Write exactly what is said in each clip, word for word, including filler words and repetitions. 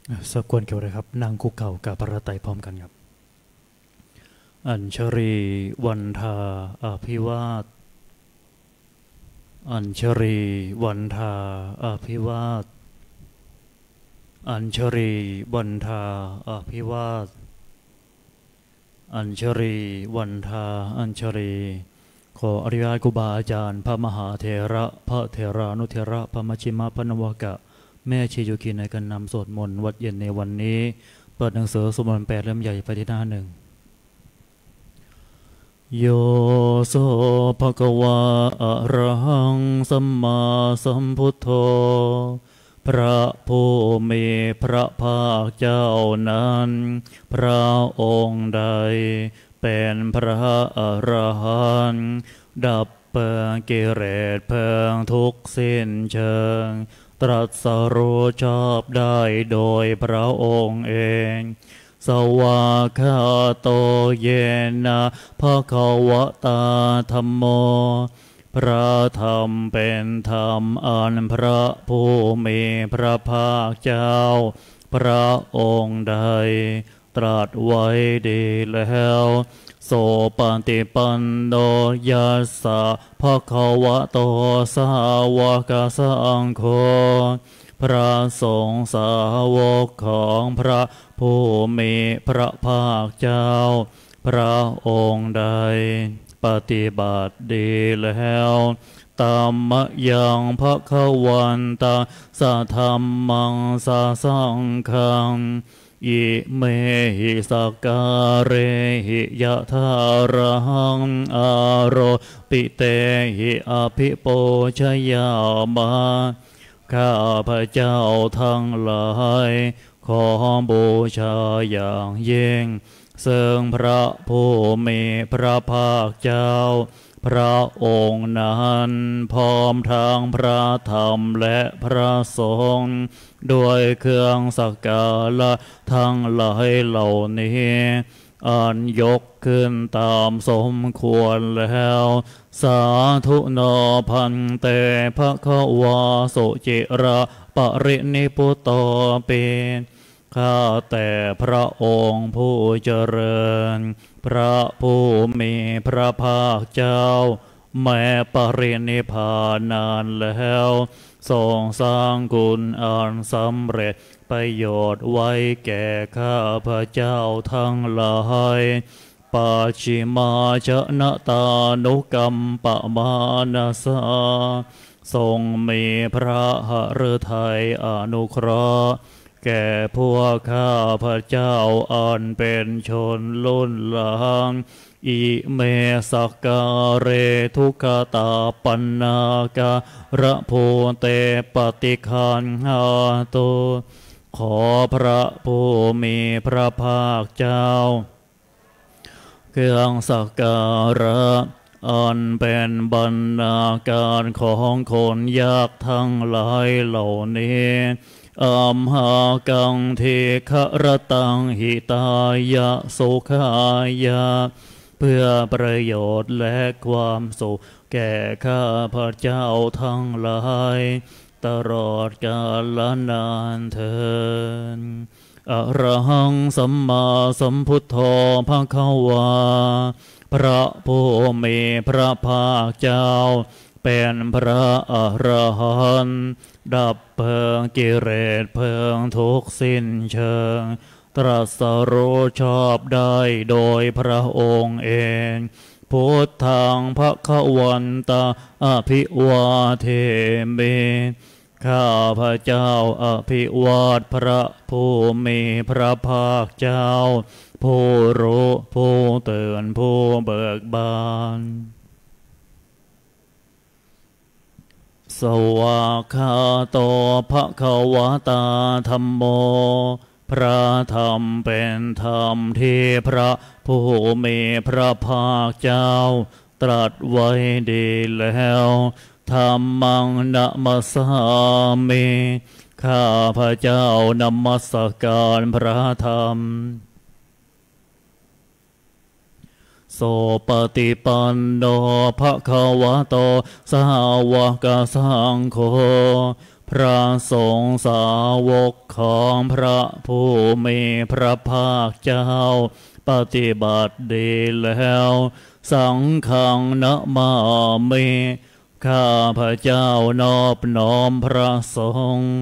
สักควรเกี่ยวเลยครับนั่งคุกเข่ากับพระไตรพร้อมกันครับอัญชรีวันทาอภิวาทอัญชรีวันทาอภิวาทอัญชรีวันทาอภิวาทอัญชรีวันทาอัญชรีขออริยครูบาอาจารย์พระมหาเถระพระเถรานุเถระพระมัชฌิมาพระนวกะแม่ชียุกีในการนำสวดมนต์วัดเย็นในวันนี้เปิดหนังสือสวดมนต์แปดเล่มใหญ่ไปที่หน้าหนึ่งโยโสภะคะวะอะระหังสัมมาสัมพุทโธพระผู้มีพระภาคเจ้านั้นพระองค์ใดเป็นพระอรหันต์ดับเปิงกิเลสเพลิงทุกสิ้นเชิงตรัสรู้ชอบได้โดยพระองค์เองสวากขาโตเยนะภะคะวะตาธัมโมพระธรรมเป็นธรรมอันพระผู้มีพระภาคเจ้าพระองค์ใดตรัสไว้ดีแล้วโสปฏิปันโนยัสสะภะคะวะโตสาวกสังโฆพระสงฆ์สาวกของพระผู้มีพระภาคเจ้าพระองค์ใดปฏิบัติดีแล้วตามมะยังภะคะวันตังสัทธัมมังสัสังฆังอิเมหิสักการะหิยะทารังอโรปิเตหิอภิโปชยามาข้าพระเจ้าทั้งหลายขอบูชาอย่างยิ่งซึ่งพระผู้มีพระภาคเจ้าพระองค์นั้นพร้อมทางพระธรรมและพระสงฆ์ด้วยเครื่องสักการะทั้งหลายเหล่านี้อันยกขึ้นตามสมควรแล้วสาธุโนพันเตภะคะวาโสจิระปรินิพุตโตเปข้าแต่พระองค์ผู้เจริญพระผู้มีพระภาคเจ้าแม้ปรินิพพานนานแล้วทรงสร้างกุศลอันสำเร็จประโยชน์ไว้แก่ข้าพระเจ้าทั้งหลายปัจฉิมาชนะตานุกรรมปมานาสาทรงมีพระหฤทัยอนุเคราะห์แก่พวกข้าพระเจ้าอันเป็นชนลุ่นหลังอิเมสักการะทุกขตาปันนาการะโพเตปฏิคันหาตุขอพระผู้มีพระภาคเจ้าเครื่องสักการะอันเป็นบรรณาการของคนยากทั้งหลายเหล่านี้อัมหากังเทครตังหิตายะสุขายะเพื่อประโยชน์และความสุขแก่ข้าพระเจ้าทั้งหลายตลอดกาลนานเทินอะระหังสัมมาสัมพุทโธภควาพระผู้มีพระภาคเจ้าเป็นพระอรหันต์ดับเพลิงกิเลสเพลิงทุกสิ้นเชิงตรัสรู้ชอบได้โดยพระองค์เองพุทธังภควันตาอภิวาเทมิข้าพระเจ้าอภิวาทพระผู้มีพระภาคเจ้าผู้รู้ผู้ตื่นผู้เบิกบานสวากขาโตภะคะวะตาธัมโมพระธรรมเป็นธรรมที่พระผู้มีพระภาคเจ้าตรัสไว้ดีแล้วธัมมังนะมัสสามิข้าพระเจ้านมัสการพระธรรมโสปฏิปันโนภะคะวะโตสาวกสังโฆพพระสงฆ์สาวกของพระผู้มีพระภาคเจ้าปฏิบัติดีแล้วสังฆังนะมามิข้าพระเจ้านอบน้อมพระสงฆ์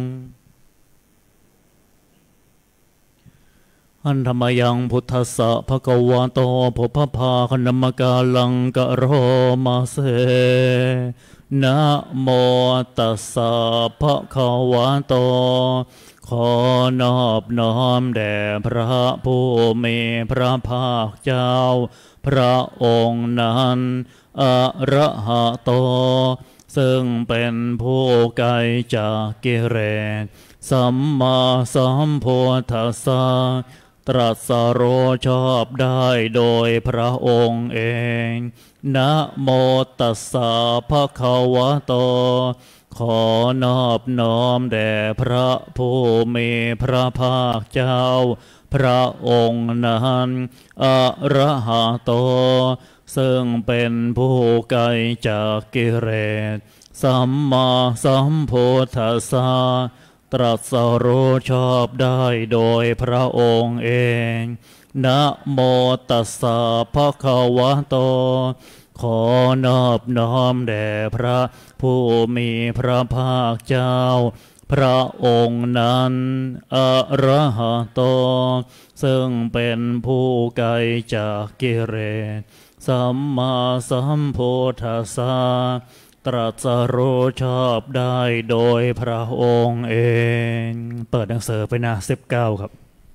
อันธรรมยังพุทธัสสะภะคะวะโตภุพพาคณมกาลังกะโรมาเสนะโมตัสสะภะคะวะโตขอนอบน้อมแด่พระผู้มีพระภาคเจ้าพระองค์นั้นอะระหะโตซึ่งเป็นผู้ไกลจากกิเลสสัมมาสัมพุทธัสสะตรัสรู้ชอบได้โดยพระองค์เองนะโมตัสสะภะคะวะโตขอนอบน้อมแด่พระผู้มีพระภาคเจ้าพระองค์นั้นอะระหะโตซึ่งเป็นผู้ไกลจากกิเลสสัมมาสัมพุทธัสสะตรัสรู้ชอบได้โดยพระองค์เองนะโมตัสสะภะคะวะโตขอนอบน้อมแด่พระผู้มีพระภาคเจ้าพระองค์นั้นอะระหะโตซึ่งเป็นผู้ไกลจากกิเลสสัมมาสัมพุทธัสสะตรัสรู้ชอบได้โดยพระองค์เองเปิดหนังสือไปหน้าสิบเก้าครับ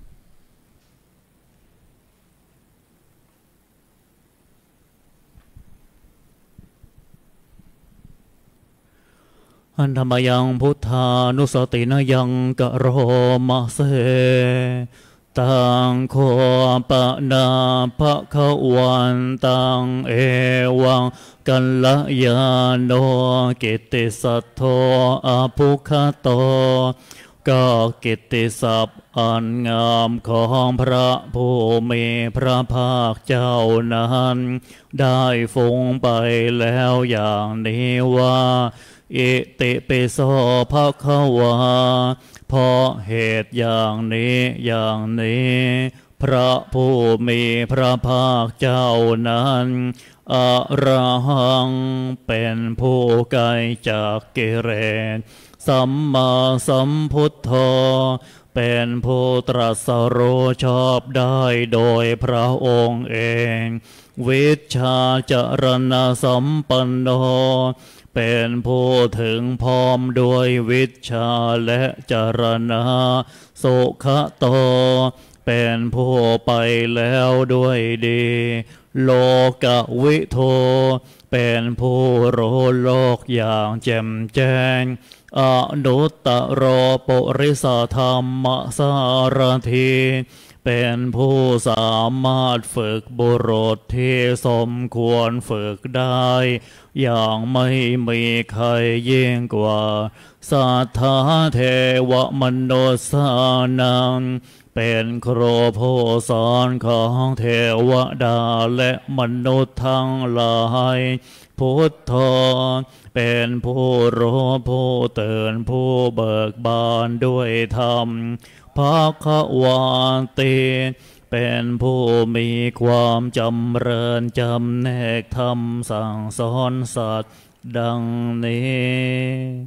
อันธรรมยังพุทธานุสตินยังกะโรมาเสตังโคปะนาภะคะวันตังเอวังกัลยาโนกิตติสัทโธอาภุคโตก็กิตติศัพท์อันงามของพระผู้มีพระภาคเจ้านั้นได้ฟุ้งไปแล้วอย่างนี้ว่าอิติปิโสภะคะวาเพราะเหตุอย่างนี้อย่างนี้พระผู้มีพระภาคเจ้านั้นอะระหังเป็นผู้ไกลจากกิเลสสัมมาสัมพุทโธเป็นผู้ตรัสรู้ชอบได้โดยพระองค์เองวิชชาจรณะสัมปันโนเป็นผู้ถึงพร้อมด้วยวิชชาและจรณะสุขโตเป็นผู้ไปแล้วด้วยดีโลกวิโทเป็นผู้รู้โลกอย่างแจ่มแจ้งอนุตตรปุริสธรรมสารถีเป็นผู้สามารถฝึกบุรุษที่สมควรฝึกได้อย่างไม่มีใครยิ่งกว่าสัทธาเทวมนุสสานังเป็นครูผู้สอนของเทวดาและมนุษย์ทั้งหลายพุทโธเป็นผู้รู้ผู้ตื่นผู้เบิกบานด้วยธรรมภควาติเป็นผู้มีความจำเริญจำแนกธรรมสั่งสอนสัตว์ดังนี้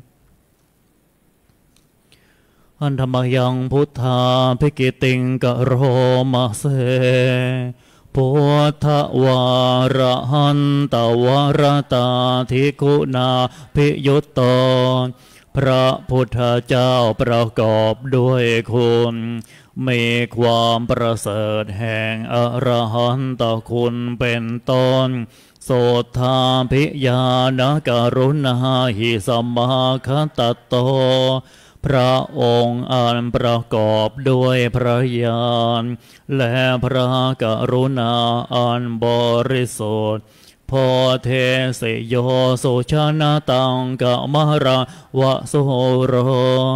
อันธรรมยังพุทธาภิกิติงกะโรมาเสพุทธวาระหันตวรตาธิคุณาภิยุตโตพระพุทธเจ้าประกอบด้วยคุณมีความประเสริฐแห่งอรหันตคุณเป็นต้นโสทาภิญาณกรุณาหิสมาคตโตพระองค์อันประกอบด้วยพระญาณและพระกรุณาอันบริสุทธิ์โพเทสโยสุชนะตังกะมะระวะโสโร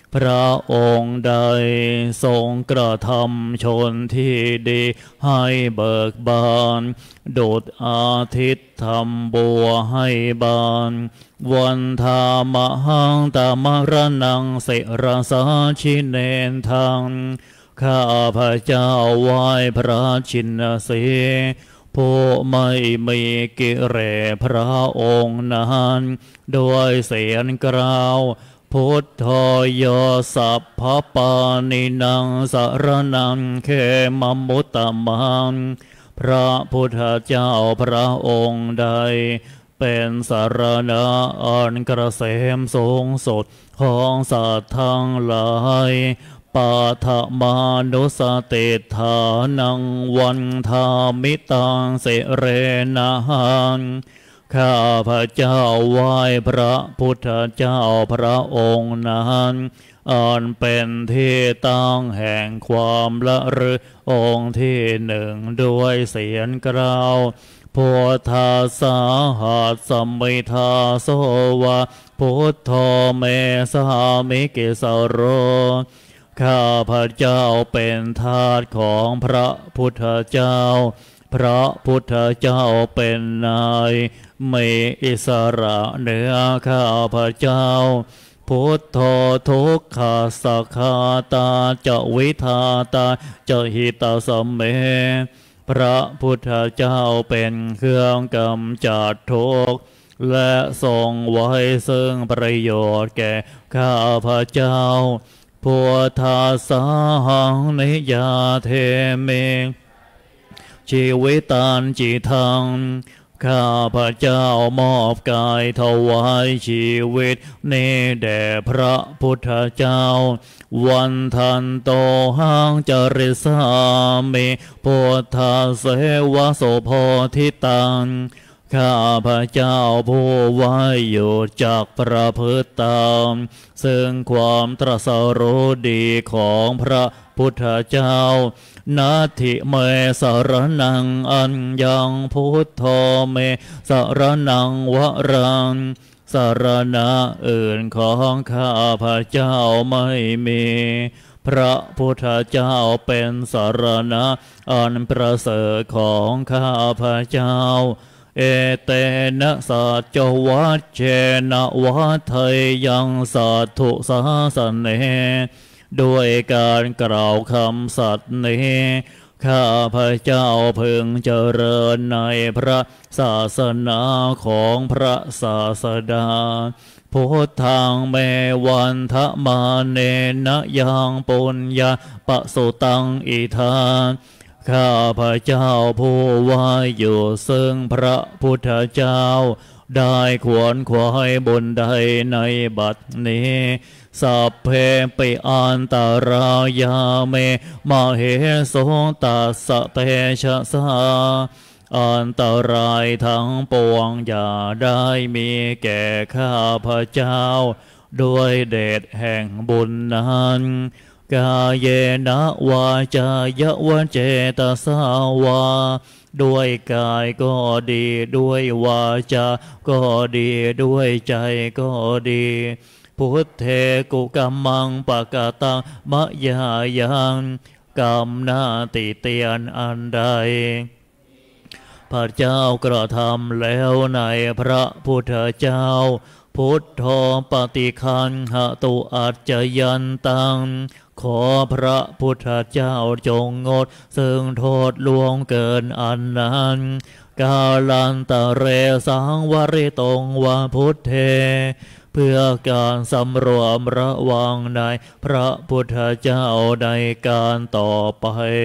พระองค์ใดทรงกระทำชนที่ดีให้เบิกบานดุจอาทิตย์ทำบัวให้บานวันธามหังตามรนังเสรสาชิเนนทังข้าพระเจ้าไหว้พระชินสีผู้ไม่มีกิเลสพระองค์นั้นด้วยเสียงกล่าวพุทโธโยสัพพปานินังสารนังเขมมุตตมังพระพุทธเจ้าพระองค์ใดเป็นสารณะอันกระเสมสูงสุดของสัตว์ทั้งหลายปาทมานุสติฐานังวันธามิตังเสเรนะหังข้าพระเจ้าไหว้พระพุทธเจ้าพระองค์นั้นอันเป็นที่ตั้งแห่งความละลึกองค์ที่หนึ่งด้วยเสียงกล่าวพุทธาสาหัสสมิทาโสวะพุทโธเมสหามิกิสโรข้าพระเจ้าเป็นทาสของพระพุทธเจ้าพระพุทธเจ้าเป็นนายมีอิสระเหนือข้าพระเจ้าพุทโธทุกขาสักขาตาจะวิทาตาจะหิตาสเมพระพุทธเจ้าเป็นเครื่องกำจัดทุกข์และทรงไว้ซึ่งประโยชน์แก่ข้าพระเจ้าพุทธาสาหังนิยาเทเมชีวิตันจิทังข้าพระเจ้ามอบกายถวายชีวิตนี้แด่พระพุทธเจ้าวันทันโตหังจริสามิพุทธาเสวะโสโพธิตังข้าพระเจ้าผู้ไว้อยู่จากประพฤติตามซึ่งความตรัสรู้ดีของพระพุทธเจ้านาทิเมสารนังอัญญังพุทโธเมสารนังวรังสารณะอื่นของข้าพระเจ้าไม่มีพระพุทธเจ้าเป็นสารณะอันประเสริฐของข้าพระเจ้าเอเตนะสัจวัชเชนะวัฏไทยังสัตถุสาสเนด้วยการกล่าวคำสัตย์นี้ข้าพระเจ้าพึงเจริญในพระศาสนาของพระศาสดาพุทธังเมวันทะมาเนนะยังปุญญาปสุตังอิทานข้าพระเจ้าผู้ว่าอยู่ซึ่งพระพุทธเจ้าได้ขวนขวายบนใดในบัดนี้สัพเพปิอันตรายาเมมาเหโสตัสสะเตชะสาอันตรายทั้งปวงอย่าได้มีแก่ข้าพระเจ้าด้วยเดชแห่งบุญนั้นกายเยนะวาจายวเจตสาวาด้วยกายก็ดีด้วยวาจาก็ดีด้วยใจก็ดีพุทเทกุกัมมังปะกะตังมะยายังกรรมนาติเตียนอันใดพระเจ้ากระทำแล้วในพระพุทธเจ้าพุทโธปฏิคันหตุอัจจยันตังขอพระพุทธเจ้าจงงดซึ่งโทษล่วงเกินอันนั้นกาลันตะเรสังวริตงวาพุทเทเพื่อการสำรวมระวังในพระพุทธเจ้าในการต่อไป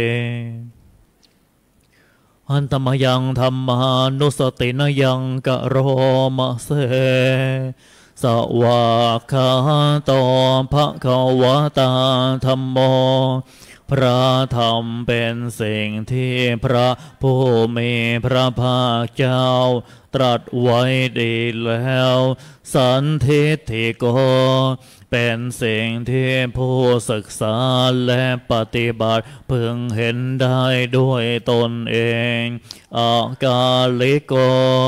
อันตมยังธรรมานุสตินยังกะโรมะเสสวากขาโตภะคะวะตาธัมโมพระธรรมเป็นสิ่งที่พระผู้มีพระภาคเจ้าตรัสไว้ดีแล้วสันทิฏฐิโกเป็นสิ่งที่ผู้ศึกษาและปฏิบัติพึงเห็นได้ด้วยตนเองอากาลิโก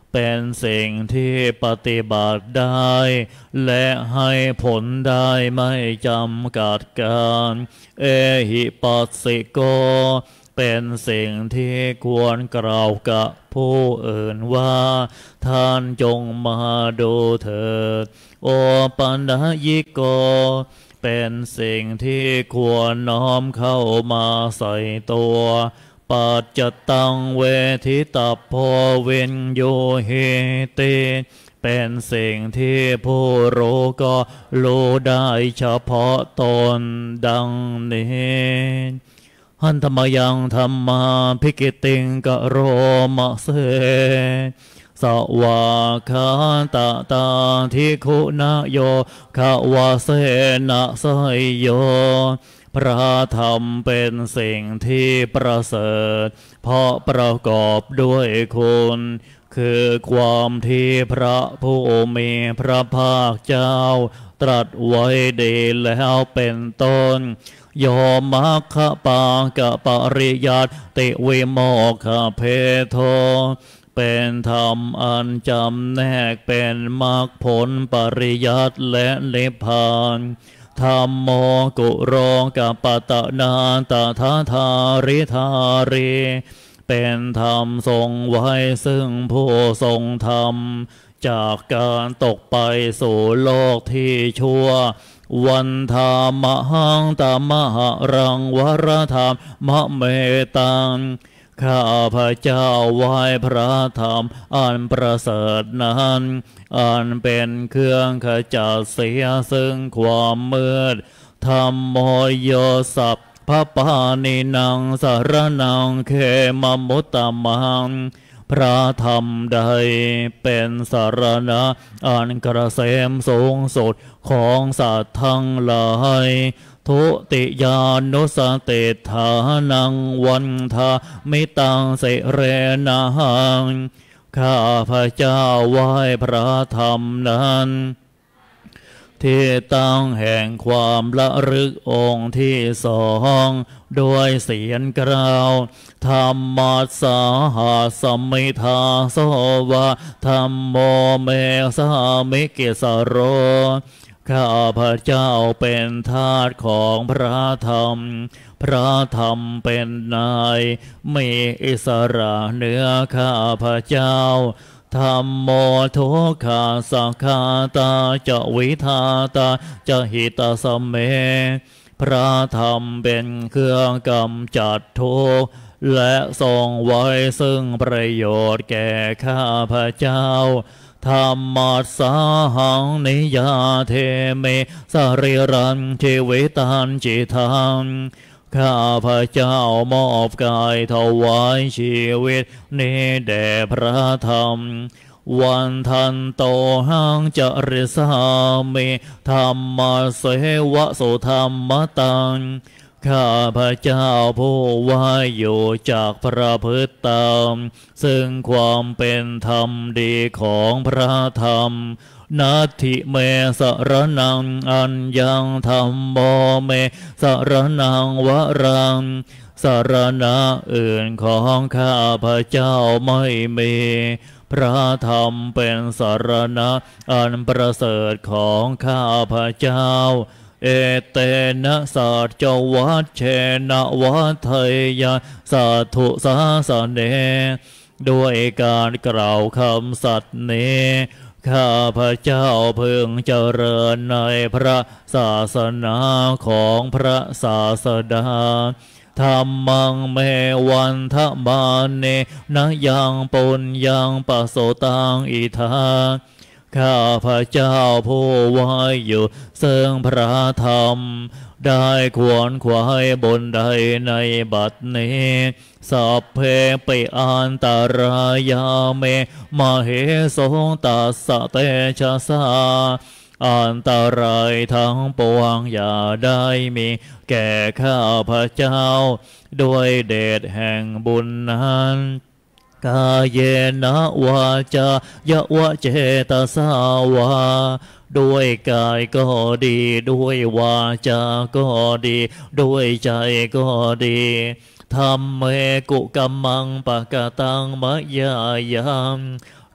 เป็นสิ่งที่ปฏิบัติได้และให้ผลได้ไม่จำกัดการเอหิปัสสิโกเป็นสิ่งที่ควรกล่าวกับผู้อื่นว่าท่านจงมาดูเถิดโอปัญญิโกเป็นสิ่งที่ควรน้อมเข้ามาใส่ตัวปัจจตังเวทิตาโพวินโยเฮติเป็นสิ่งที่ผู้รู้ก็รู้ได้เฉพาะตนดังนี้หันธรรมยังธรรมาภิกิติงกโรมะเสสวาคาตาตาทิคุณโยขาวาเสนะไสโยพระธรรมเป็นสิ่งที่ประเสริฐเพราะประกอบด้วยคุณคือความที่พระผู้มีพระภาคเจ้าตรัสไว้ดีแล้วเป็นต้นโยมัคคะปากะปริยัติวิโมกขเพโทเป็นธรรมอันจำแนกเป็นมรรคผลปริยัติและนิพพานธรรมโมกุโรกัปปตนาตถาธาริธารีเป็นธรรมทรงไว้ซึ่งผู้ทรงธรรมจากการตกไปสู่โลกที่ชั่ววันธามหังตามหะรังวรธรรมมะเมตังข้าพระเจ้าไหว้พระธรรมอันประเสริฐนั้นอันเป็นเครื่องขจัดเสียซึ่งความมืดธรรมโมโยสัพพปานินังสารนังเขมมุตตมังพระธรรมใดเป็นสารณะอันกระเสมสูงสุดของสัตว์ทั้งหลายทุติยานุสติฐานังวันทามิตังเสเรนะหังข้าพระเจ้าไหว้พระธรรมนั้นที่ตั้งแห่งความละลึกองค์ที่สองด้วยเสียงกล่าวธรรมัสสาหาสมิทาโสวะธรรมโมเมสามิกิสโรข้าพระเจ้าเป็นทาสของพระธรรมพระธรรมเป็นนายมีอิสระเหนือข้าพระเจ้าธรรมโมทุกขาสังฆาตาจะวิทาตาจะหิตาสเมพระธรรมเป็นเครื่องกำจัดทุกข์และทรงไว้ซึ่งประโยชน์แก่ข้าพระเจ้าธรรมัสสาหังนิยาเทเมสริรันชีวิตันจิตังข้าพระเจ้ามอบกายถวายชีวิตนี้แด่พระธรรมวันทันโตหังจริสามิธรรมเสวะสุธรรมตังข้าพระเจ้าผู้ว่าอยู่จากพระพฤติตามซึ่งความเป็นธรรมดีของพระธรรมนัตถิเมสรนังอัญญังธรรมโมเมสรนังวรังสรณะอื่นของข้าพระเจ้าไม่มีพระธรรมเป็นสรณะอันประเสริฐของข้าพระเจ้าเอเตนะสัจวัชเชนะวัฏไทยาสัทธุสาสเนด้วยการกล่าวคำสัตย์นี้ข้าพระเจ้าเพิ่งเจริญในพระศาสนาของพระศาสดาธรรมังเมวันทมาเนนะยังปุญญังปโสตังอิทาข้าพระเจ้าผู้ไว้อยู่ซึ่งพระธรรมได้ควรขวายบนใดในบัดนี้สัพเพปิอันตรายาเมมเหสงตัสสะเตชะสาอันตรายทั้งปวงอย่าได้มีแก่ข้าพระเจ้าด้วยเดชแห่งบุญนั้นกายเยนะวาจายะวะเจตสาวาด้วยกายก็ดีด้วยวาจาก็ดีด้วยใจก็ดีธรรมเมกุกัมมังปะกะตังมะยายัง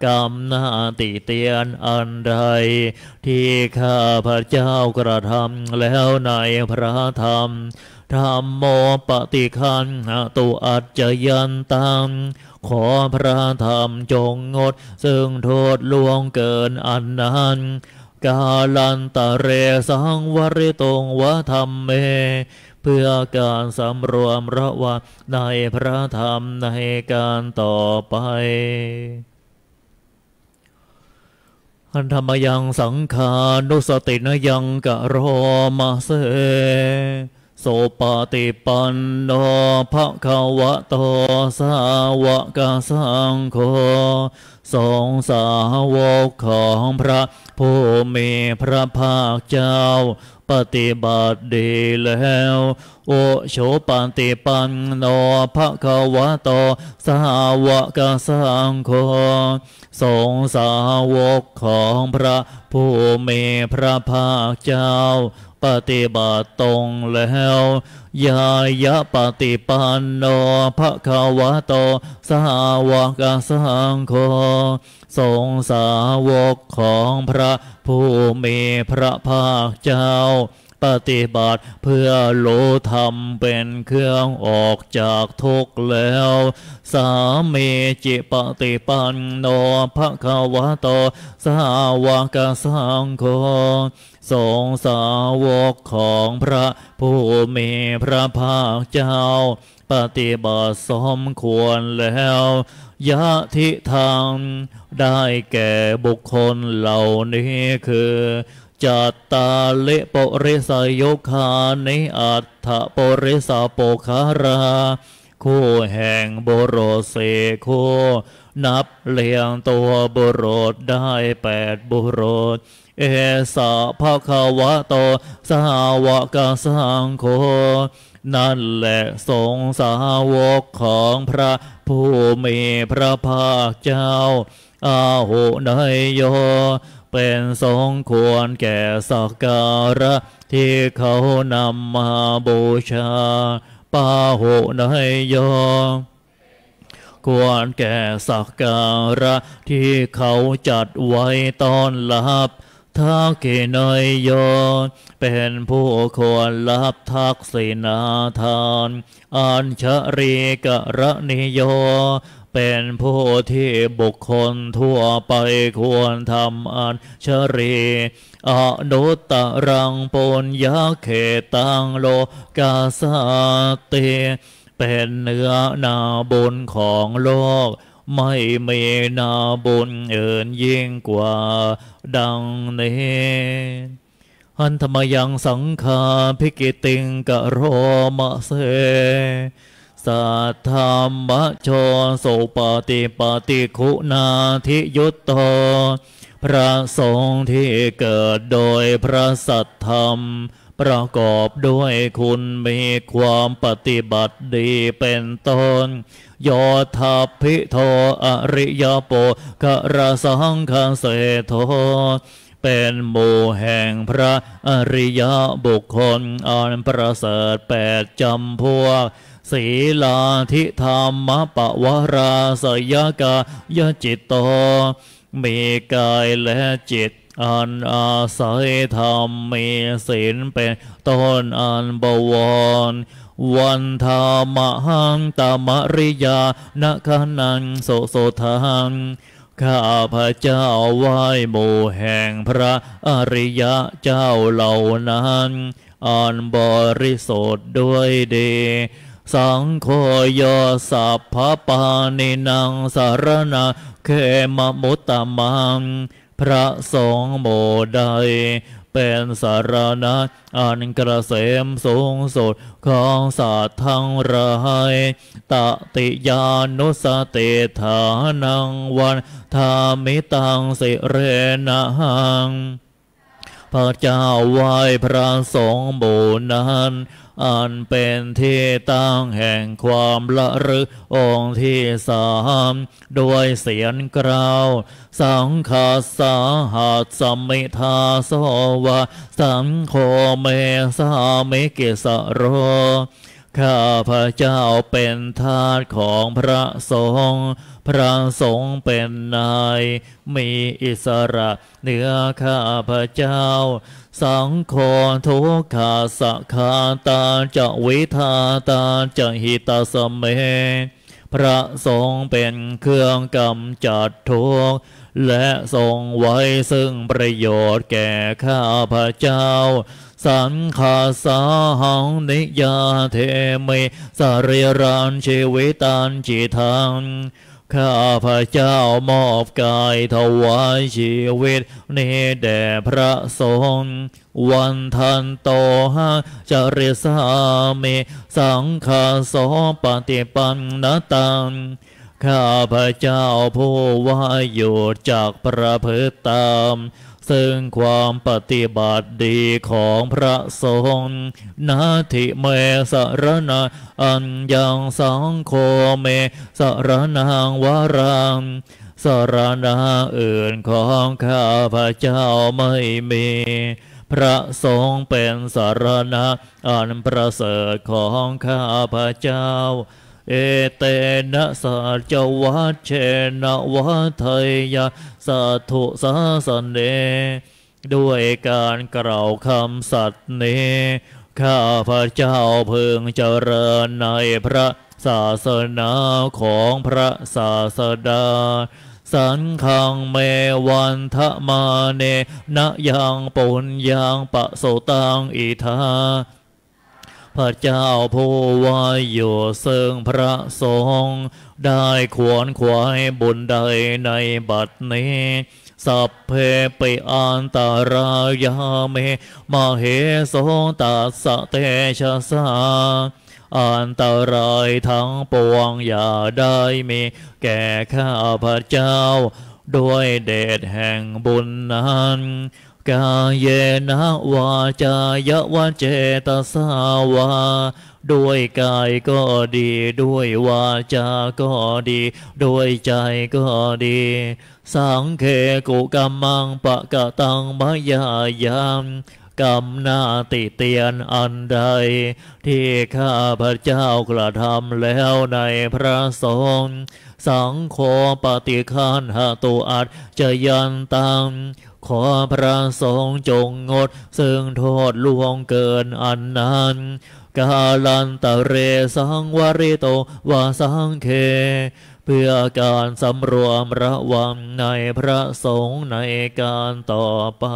กรรมหน้าติเตียนอันใดที่ข้าพระเจ้ากระทำแล้วในพระธรรมธรรมโมปฏิคันหตุอัจจยันตังขอพระธรรมจงงดซึ่งโทษล่วงเกินอันนั้นกาลันตะเรสังวริตงวะธรรมเมเพื่อการสำรวมระวังในพระธรรมในการต่อไปอันธรรมยังสังขานุสตินยังกะโรมาเสโสปฏิปันโนภะคะวะโตสาวกสังโฆสงฆ์สาวกของพระผู้มีพระภาคเจ้าปฏิบัติดีแล้วโอโฉปันติปันโนภะคะวะโตสาวกสังโฆสงฆ์สาวกของพระผู้มีพระภาคเจ้าปฏิบัติตรงแล้วยายะปฏิปันโนภะคะวะโตสาวกสังโฆสงฆ์สาวกของพระผู้มีพระภาคเจ้าปฏิบัติเพื่อโลธรรมเป็นเครื่องออกจากทุกข์แล้วสามีจิปฏิปันโนภะคะวะโตสาวกสังโฆสงฆ์สาวกของพระผู้มีพระภาคเจ้าปฏิบัติสมควรแล้วยะทิทางได้แก่บุคคลเหล่านี้คือจัตตาลิปริสยุคานิอัตถปริสโปคาราคู่แห่งบุรุษสี่คู่นับเลียงตัวบุรุษได้แปดบุรุษเอสะภะคะวะโตสาวกสังโฆนั่นแหละสงฆ์สาวกของพระผู้มีพระภาคเจ้าอาหุเนยโยเป็นสงควรแก่สักการะที่เขานำมาบูชาปาหุเนยโยควรแก่สักการะที่เขาจัดไว้ต้อนรับทักขิเนยโยเป็นผู้ควรรับทักษิณาทานอัญชรีกรณิโยเป็นผู้ที่บุคคลทั่วไปควรทำอัญชรีอนุตตรังปุญญเขตังโลกาสติเป็นเนื้อนาบุญของโลกไม่มีนาบุญอื่นยิ่งกว่าดังนี้อันธรรมยังสังฆาภิกิติงกะโรมะเสสัทธรรมโชสุปฏิปฏิคุณาธิยุตโตพระสงฆ์ที่เกิดโดยพระสัทธรรมประกอบด้วยคุณมีความปฏิบัติดีเป็นต้นโยทัพพิโทอริยโปกระสังฆเสโทเป็นหมู่แห่งพระอริยบุคคลอันประเสริฐแปดจำพวกศีลาธิธรรมปวาราสยกายจิตโตมีกายและจิตอันอาศัยธรรมมีศีลเป็นต้นอันบวรวันธรรมหังตมริยานะขันังโสโสทังข้าพระเจ้าไหว้หมู่แห่งพระอริยเจ้าเหล่านั้นอันบริสุทธิ์ด้วยดีสังโฆโยสัพพปานินังสารณะเขมมุตตมังพระสงฆ์หมู่ใดเป็นสารณะอันเกษมสูงสุดของสัตว์ทั้งหลายตติยานุสติฐานังวันธามิตังสิเรนะหังพระเจ้าไหว้พระสงฆ์หมู่นั้นอันเป็นที่ตั้งแห่งความละลึกองค์ที่สามด้วยเสียงกล่าวสังฆาสาหัสสมิทาโสวะสังโฆเมสามิกิสโรข้าพระเจ้าเป็นทาสของพระสงฆ์พระสงฆ์เป็นนายมีอิสระเหนือข้าพระเจ้าสังโฆทุกขาสักขาตาจะวิทาตาจะหิตาสเมพระสงฆ์เป็นเครื่องกำจัดทุกข์และทรงไว้ซึ่งประโยชน์แก่ข้าพระเจ้าสังฆาสาหังนิยาเทมิสริรันชีวิตันจิตังข้าพระเจ้ามอบกายถวายชีวิตนี้แด่พระสงฆ์วันทันโตหะจริสามิสังฆาโสปฏิปันนตังข้าพระเจ้าผู้ว่าอยู่จากประพฤติตามซึ่งความปฏิบัติดีของพระสงฆ์นาทิเมสรณะอัญญังสังโฆเมสรณังวรังสรณะอื่นของข้าพระเจ้าไม่มีพระสงฆ์เป็นสรณะอันประเสริฐของข้าพระเจ้าเอเตนะสัจวัชเชนะวัฏยาสัทธุสาสเนด้วยการกล่าวคำสัตย์นี้ข้าพระเจ้าพึงเจริญในพระศาสนาของพระศาสดาสังฆังเมวันทะมาเนนะยังปุญญังปะโสตังอิทาพระเจ้าผู้ว่าอยู่ซึ่งพระสงฆ์ได้ขวนขวายบุญใดในบัดนี้สัพเพปิอันตรายาเมมาเหโสตัสสะเตชะสาอันตรายทั้งปวงอย่าได้มีแก่ข้าพระเจ้าด้วยเดชแห่งบุญนั้นกายเยนะวาจายวะเจตสาวาด้วยกายก็ดีด้วยวาจาก็ดีด้วยใจก็ดีสังเคกุกัมมังปะกะตังมยายามกรรมหน้าติเตียนอันใดที่ข้าพระเจ้ากระทำแล้วในพระสงฆ์สังโฆปฏิคันหตุอัจจยันตังขอพระสงฆ์จงงดซึ่งโทษล่วงเกินอันนั้นกาลันตะเรสังวริโตวาสังเคเพื่อการสำรวมระวังในพระสงฆ์ในการต่อไป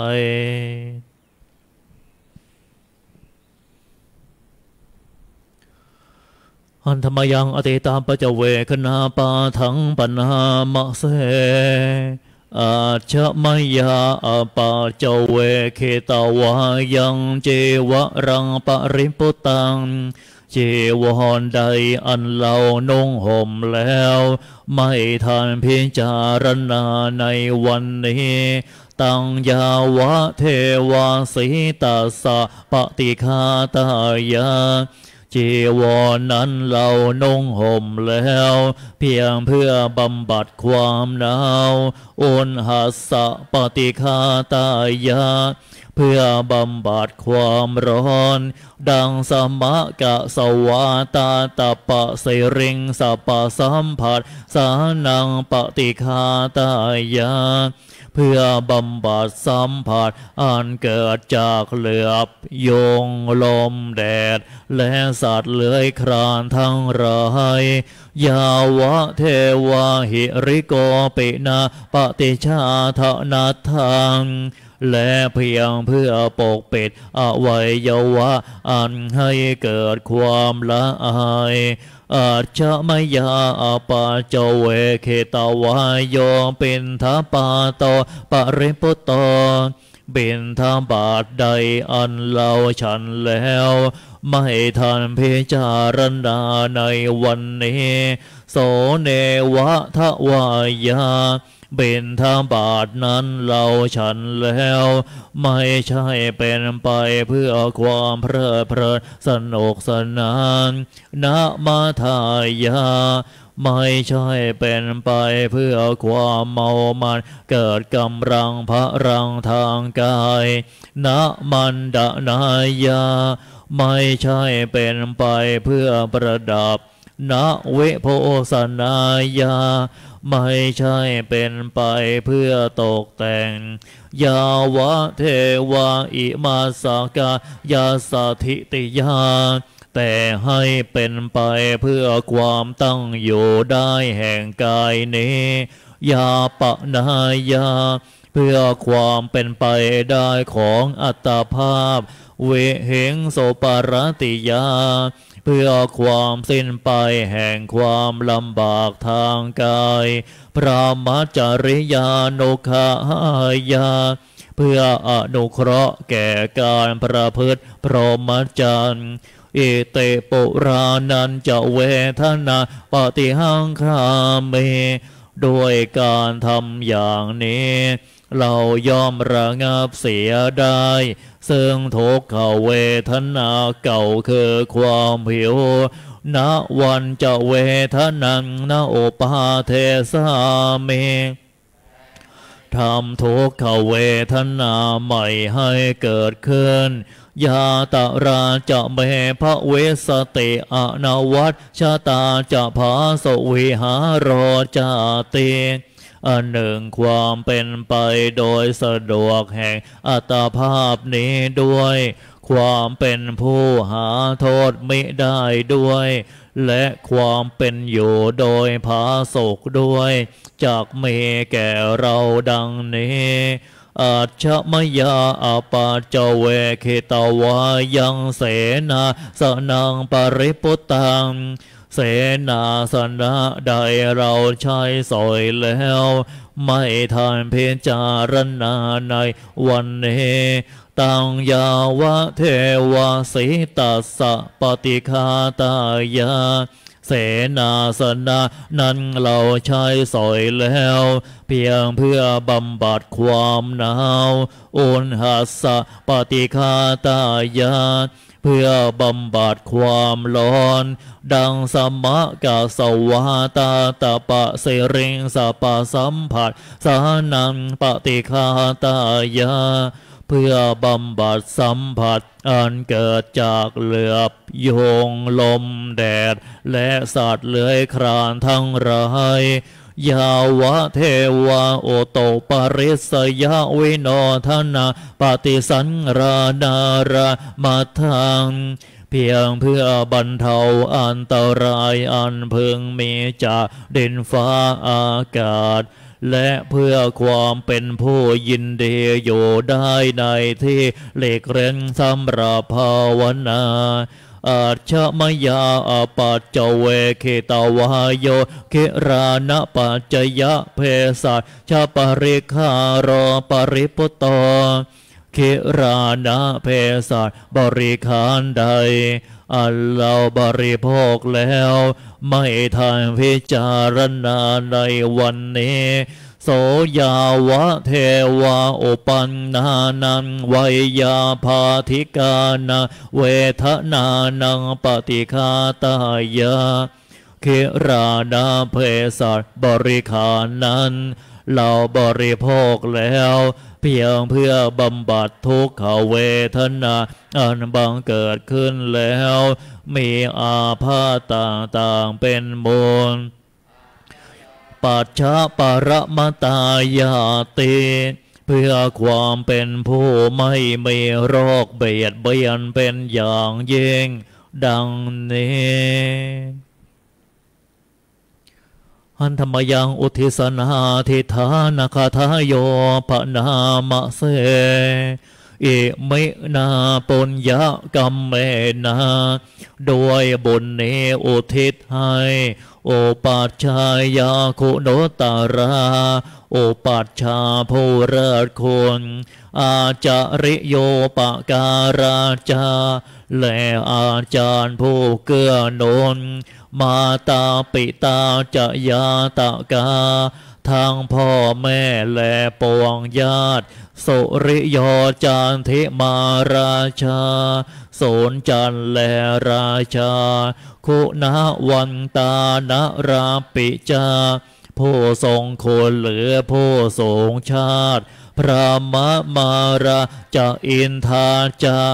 อันธรรมยังอติตามปัจเจเวคณาปาทังปนามะเสอาชะมยาอปาเจเวเคตาวายังเจวะรังปริปุตังเจวรใดอันเรานุ่งห่มแล้วไม่ทันพิจารณาในวันนี้ตังยาวะเทวาสีตัสสะปฏิฆาตายาจีวรนั้นเรานุ่งห่มแล้วเพียงเพื่อบำบัดความหนาวอุณหัสสะปฏิฆาตายาเพื่อบำบัดความร้อนดังสมะกะสวาตาตาปะเสริงสัปปะสัมผัสสานังปฏิฆาตายาเพื่อบำบัดสัมผัสอันเกิดจากเหลือบยงลมแดดและสัตว์เลื้อยคลานทั้งหลายยาวะเทวาหิริโกปินาปฏิชาทนาทังและเพียงเพื่อปกปิดอวัยวะอันให้เกิดความละอายอาจจะไม่ยาอาปาเจเวเคตาวายโยปินทปาโตปริปุตโตบิณฑบาตใดอันเราฉันแล้วไม่ทันพิจารณาในวันนี้โสเนวะทวายาบิณฑบาตนั้นเราฉันแล้วไม่ใช่เป็นไปเพื่อความเพลิดเพลินสนุกสนานนะมาทายาไม่ใช่เป็นไปเพื่อความเมามันเกิดกำลังพระรังทางกายนะมันดานายาไม่ใช่เป็นไปเพื่อประดับณเวโพสนายาไม่ใช่เป็นไปเพื่อตกแต่งยาวะเทวาอิมาสกายาสถิติยาแต่ให้เป็นไปเพื่อความตั้งอยู่ได้แห่งกายนี้ยาปะนายาเพื่อความเป็นไปได้ของอัตภาพเวเหงโสปารติยาเพื่อความสิ้นไปแห่งความลำบากทางกายพระมัจจริยานุขายาเพื่ออนุเคราะห์แก่การประพฤติพรหมจรรย์เอเตปุรานันจะเวทนาปฏิหังคาเมด้วยการทำอย่างนี้เราย่อมระงับเสียได้ซึ่งทุกขเวทนาเก่าคือความหิวณวันจะเวทนังณโอปาเทสาเมทำทุกขเวทนาใหม่ให้เกิดขึ้นยาตาราจะเมภเวสติอนวัตชาตาจะภาสวิหารจาติอันหนึ่งความเป็นไปโดยสะดวกแห่งอัตภาพนี้ด้วยความเป็นผู้หาโทษมิได้ด้วยและความเป็นอยู่โดยผาสุกด้วยจากมีแก่เราดังนี้อาชมยาอาปาจเวเคตวายังเสนาสนังปริปุตตังเสนาสนะใดเราใช้สอยแล้วไม่ทานพิจารณาในวันนี้ตังยาวะเทวาสิตัสสะปฏิฆาตายาเสนาสนะนั้นเราใช้สอยแล้วเพียงเพื่อบำบัดความหนาวอุณหัสสะปฏิฆาตายาเพื่อบำบัดความร้อนดังสมะกาสวาตาตาปะเสริงสปะสัมผัสสานังปฏิฆาตายาเพื่อบำบัดสัมผัสอันเกิดจากเหลือบโยงลมแดดและสัตว์เลื้อยคลานทั้งหลายยาวะเทวาโอโตปริสยาวิโนทนาปฏิสันรานารามาทังเพียงเพื่อบรรเทาอันตรายอันพึงมีจากดินฟ้าอากาศและเพื่อความเป็นผู้ยินดีอยู่ได้ในที่หลีกเร้นสำหรับภาวนาอาชมยาอาปัจจเวเคตวายโยเครานะปัจจยะเพสัชปริคารปริปุตโตเครานะเพสัชบริขารใดอันเราบริโภคแล้วไม่ทานพิจารณาในวันนี้โสยาวะเทวาโอปันนานังวัยยาภาธิกานาเวทนานังปฏิฆาตายาเครานาเพสัชบริขารนั้นเราบริโภคแล้วเพียงเพื่อบำบัดทุกขเวทนาอันบังเกิดขึ้นแล้วมีอาพาธต่างๆเป็นมูลปัจฉาปรมตายาติเพื่อความเป็นผู้ไม่มีโรคเบียดเบียนเป็นอย่างยิ่งดังนี้หันธรรมยังอุทิศนาทิธานาคาทายโยปนามะเสอิมินาปุญญกรรมเมนาโดยบุญนี้อุทิศให้โอปัชฌายาคุณตาราโอปัชฌาผู้เลิศคุณอาจาริโยปการาจาและอาจารย์ผู้เกื้อหนุนมาตาปิตาจะยาตกาทางพ่อแม่และปวงญาติสุริโยจันทิมาราชาโสนจันและราชาคุณวันตานาราปิจาผู้ทรงคุณเหลือผู้ทรงชาติพระมะมาราจะอินทาจะ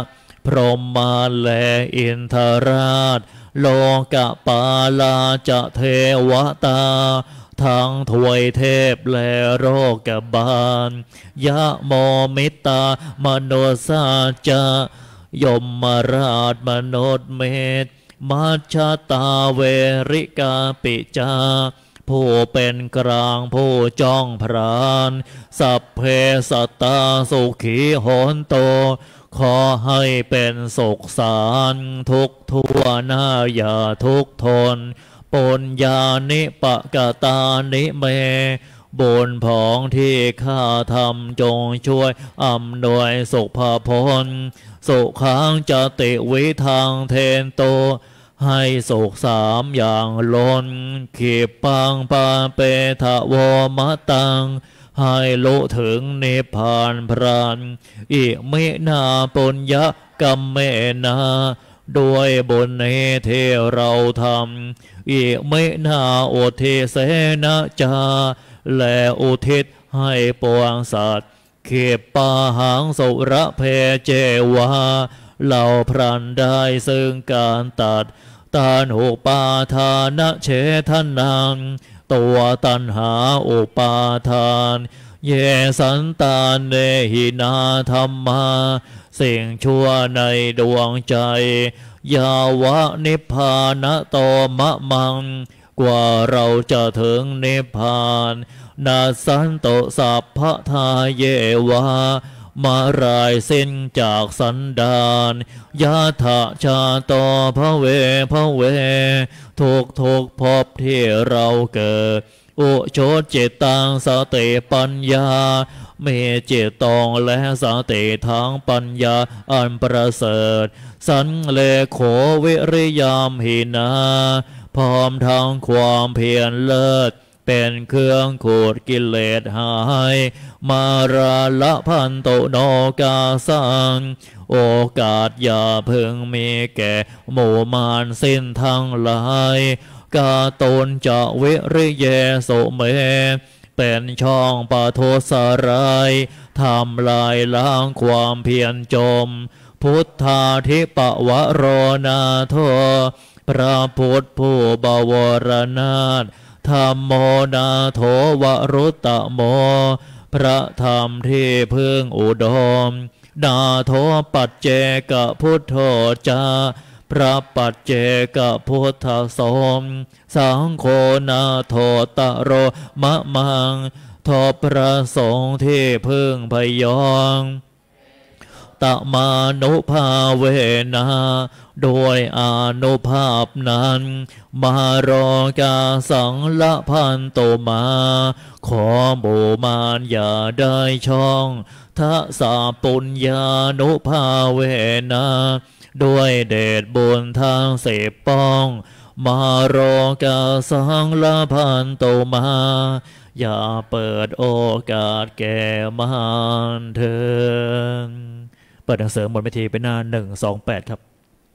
พรหมาและอินทราชโลกปาลาจะเทวตาทั้งถวยเทพและโรคบาลยะโมมิตามโนสาจะยมราชมนุษย์เมธมัชฌตาเวริกาปิจาผู้เป็นกลางผู้จ้องพรานสัพเพสัตตาสุขีโหนโตขอให้เป็นสุขสารทุกทั่วหน้าอย่าทุกทนปุญญานิปกตานิเมบุญผองที่ข้าทำจงช่วยอำนวยสุขผลสุขังจติวิทางเทนโตให้สุขสามอย่างล้นขีปังปาเปทะวมะตังให้ลุถึงนิพพานพรานอิมินาปุญญกรรมเมนาด้วยบุญนี้ที่เราทำอิมินาอุทิเสนะจาและอุทิศให้ปวงสัตว์เขปาหังสุระเพเจวาเราพรันได้ซึ่งการตัดตานุปาทานะเฉทนังตัวตัณหาอุปาทานเยสันตาเนหินาธรรมาสิ่งชั่วในดวงใจยาวะนิพพานโตมะมังกว่าเราจะถึงนิพพานนาสันโตสัพพทาเยวา มารายสิ้นจากสันดานยะถะชาโตภเวภเวทุกทุกภพที่เราเกิดอุโชจิตตังสติปัญญามีจิตตองและสติทางปัญญาอันประเสริฐสันเลโขวิริยามหินาพร้อมทางความเพียรเลิศเป็นเครื่องขูดกิเลสหายมาราละพันโตโนกาสังโอกาสอย่าเพิ่งมีแก่หมู่มารสิ้นทั้งหลายกาตนจะวิริเยสุเมเป็นช่องปะทุสรายทำลายล้างความเพียรจมพุทธาธิปวโรนาโทพระพุทธผู้บวรนาถธรรมโมนาโถวรุตตะโมพระธรรมที่พึ่งอุดมนาโถปัจเจกพุทโธจาพระปัจเจกพุทธสมสังโฆนาโถตะโรมะมังทอพระสงฆ์ที่พึ่งพยองตมานุภาเวนะโดยอานุภาพนั้นมารอกาสังละพันโตมาขอโบมานอย่าได้ช่องทัสสะปุญญานุภาเวนะด้วยเดชบุญทางเสพป้องมารอกาสังละพันโตมาอย่าเปิดโอกาสแก่มารเถิดเปิดหนังสือหมดพิธีไปหน้าหนึ่งสองแปดครับ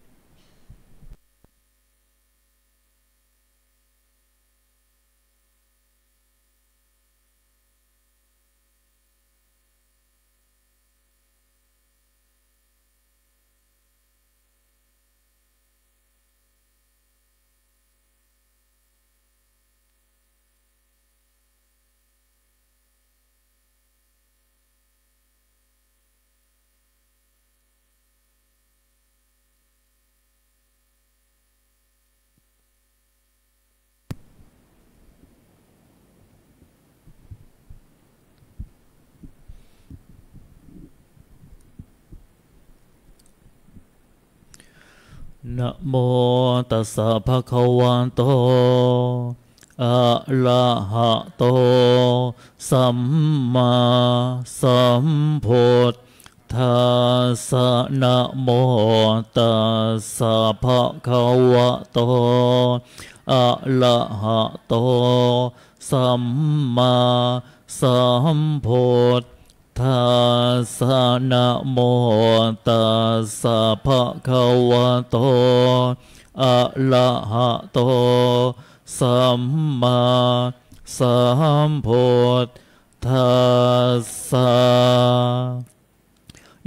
นะโมตัสสะภะคะวะโตอะระหะโตสัมมาสัมพุทธัสสะนะโมตัสสะภะคะวะโตอะระหะโตสัมมาสัมพุทธัสสะนะโมตัสสะภะคะวะโตอะระหะโตสัมมาสัมพุทธัสสะ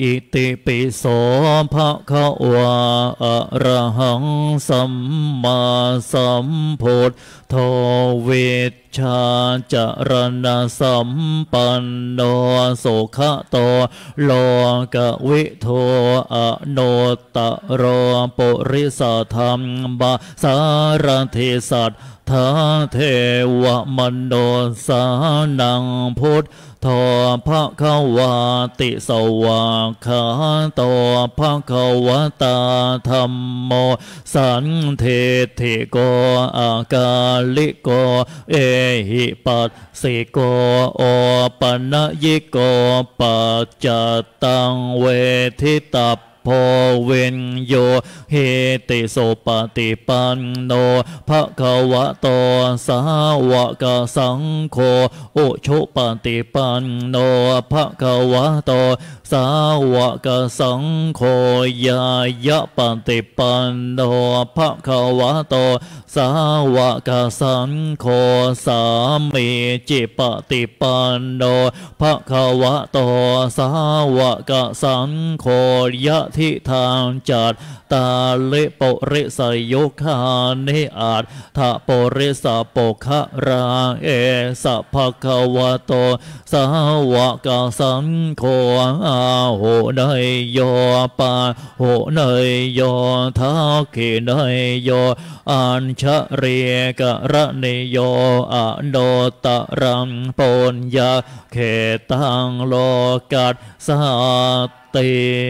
อิติปิโสภะคะวะอะระหังสัมมาสัมพุทโธวิชชาจารณสัมปันโนสุขโตโลกวิโทอโนตโรปุริสธรรมบาสารทิสัทธาเทวมโนสานังพุทโธภะคะวะติสวากขาโตภะคะวะตาธัมโมสันเทธิโกอากาลิโกเอหิปัสสิโกโอปัญญิโกปัจจตังเวทิตัพโพเวนโยเฮติโสปฏิปันโนภะคะวะโตสาวกสังโฆอุชุปฏิปันโนภะคะวะโตสาวกสังโฆยายะปฏิปันโนภะคะวะโตสาวกสังโฆสามีจิปฏิปันโนภะคะวะโตสาวกสังโฆยะทิทางจัตตาลิปุริสยุคานิอาตถะปุริสปุคะราเอสะภะคะวะโตสาวกสังโฆอาโหเนยโยปาโหเนยโยทักขิเนยโยอัญชเรียกะระเนโยอโนตรังปุญญาเขตังโลกัสสติ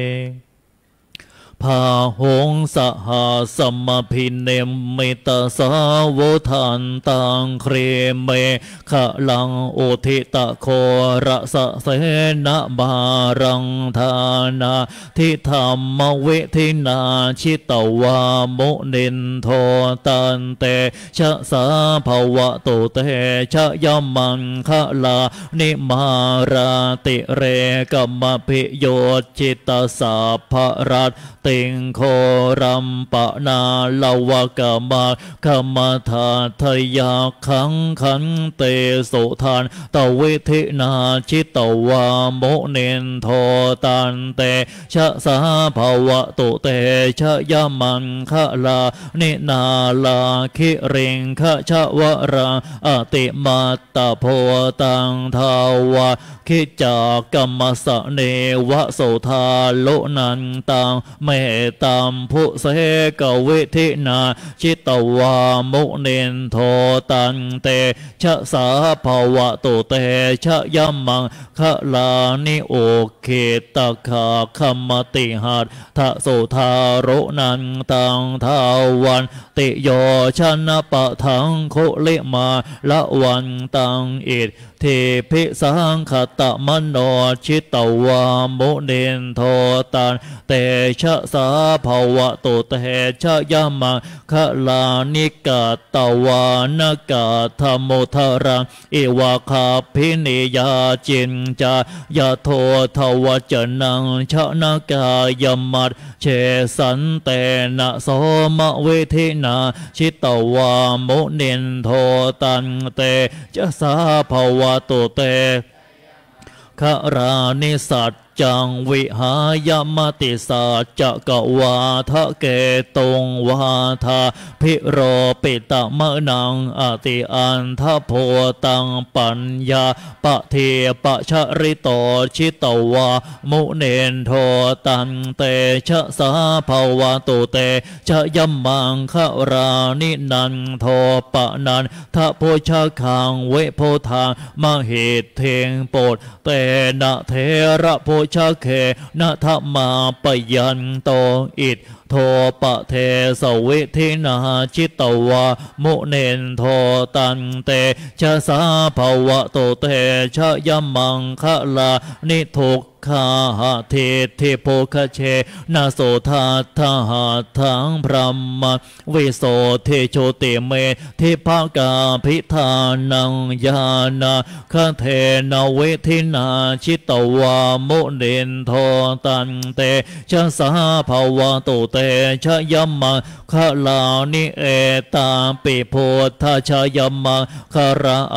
พาหงสหสมพิเนมิตสาวทันตังเครเมขลังอุทิตะโคระสะเสนะบารังธานาทิธรรมเวทินาชิตวามุนินโทตันเตชะสาภวะตุเตชะยมังขลานิมาราติเรกัมพิโยจิตสาภรัตติงโครัมปะนาลาวกามาคมธาทยาขังขันเตสุทานตวิธินาชิตวาโมเนนโทตันเตชะสาภวะตุเตชะยมังคะลานินาลาคิริงคะชะวะราอติมาตาโพตังทาวาคิจากัมมสะเนวะโสธาโลนันตังเมตามผู้เสกวิธินาชิตวามุนินโทตันเตชะสาภวะตุเตชะยมังคะลานิโอเคตขาคัมมติหัตถะโสธาโรนันตังทาวันติโยชนะปะทังโคเลมาละวันตังอิทเทพิสังขตมโนชิตวามุนินโทตันเตชะสาภวะตุเตชะยมังคะลานิกาตวานกาธโมทรังอิวะคาพินิยาจินจายะโททวจนังชนกายมัดเชสันเตนะโสมเวทินาชิตวามุนินโทตันเตชะสาภวะตุเตคารานิสัจจังวิหายมติสัจจกวาทะเกตุงวาทาพิโรปิตมะนังอติอันทโพตังปัญญาปะเทปะชริโตชิตวามุเนนโทตันเตชะสาภวะตุเตชะยัมมังคะรานินันโทปะนันทโพชะคังเวโพทางมหิตเทงโปดเตนะเทระโพชะเคนะธรรมาปยันโตอิทโทปะเทสวิธินาชิตวามุเนนโทตันเตชะสาภวะโตเตชะยมังคะลานิทุกขะหะเทเทโพคะเชนาโสทาทหาทังพระมวิโสเทโชติเมทิภากาพิธานังญาณคะเทนเวทินาชิตวามุนินโทตันเตชะสาภวะโตเตชะยมังคะลานิเอตาปิโพธาชะยมังคะราอัต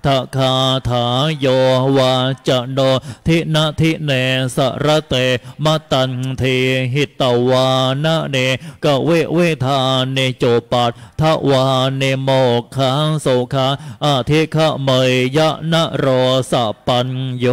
ทะคาถาโยวาจโนทินาทิเนสระเตมตันเทหิตวานะเนกเวเวทาเนโจปัตทวาเนโมขังโสขาอาทิขะเมยยะนะโรสปัญโย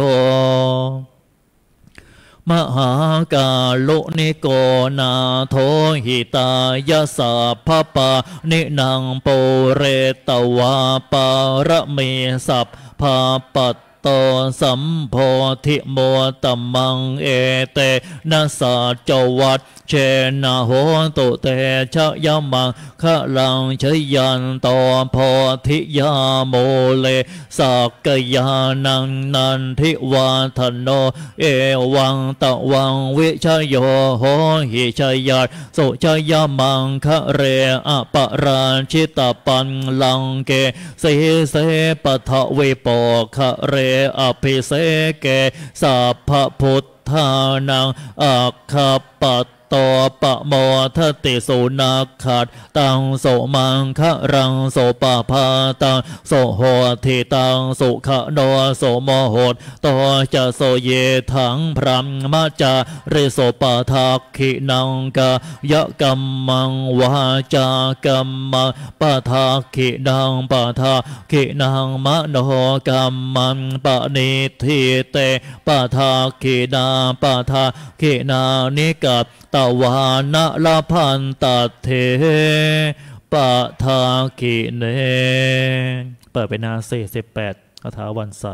มหากาลุนิโกนาโทหิตายาสัพพปานินังโปเรตวาปารมีสัพพาปัตโตสัมโพธิโมตมังเอเตนะสัจวัตเชนะโหตุเตชะยะมังคะลังชยันตโพธิยาโมเลสักกยานังนันทิวาทโนเอวังตะวังวิชโยโหหิชยัตสุชยามังคะเรอปราชิตปันลังเกเสเสปะทะเวปอคะเรอภิเสเกสัพพพุทธานังอัคคปัตโตปะโมทติสุนักขัดตังโสมังคะรังโสปะพาตังโสโหทิตังสุขโนโสโมโหตโตจะโสเยถังพรัมมาจาริโสปะทักขินังกายกัมมังวาจากัมมังปะทักขินังปะทักขินังมโนกัมมังปะนิทิเตปะทักขินาปะทักขินานิกัตตวานะละพันตัดเทปะทากิเนเปิดเป็นหน้าสี่สิบแปดคาถาวันใส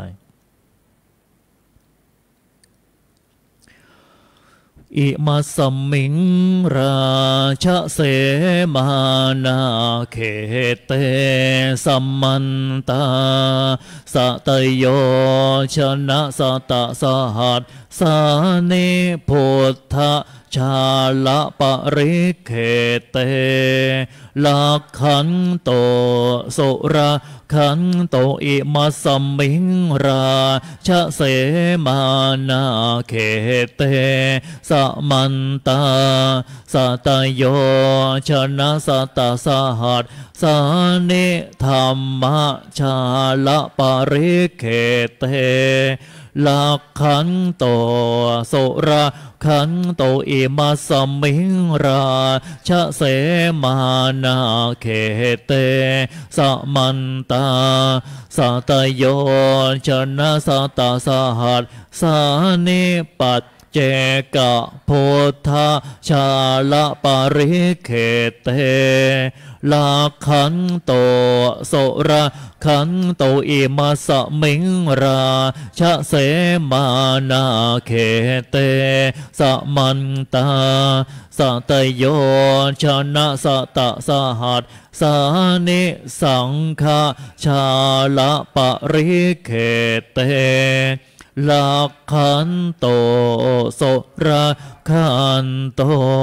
อิมาสมิงราชเสมานาเขเตสัมมันตาสะตโยชนะสะตะสหัสสานิพุทธชาละปริเขเตลักขันโตสุราขันโตอิมาสมิงราชเสมานาเขเตสมันตาสัตโยชนะสัตตสหัสสานิธรรมชาละปริเขเตลักขันโตสุราขันโตอิมาสมิงราชเสมานาเขเตสมันตาสัตโยชนะสัตตสหัสสานิปัจเจกะโพธาชาละปริเขเตลักขันโตสุราขันโตอิมาสมิงราชเสมานาเขเตสมันตาสัตโยชนะสัตตสหัสสานิสังฆาชาละปริเขเตลักขันโตสุราขันโต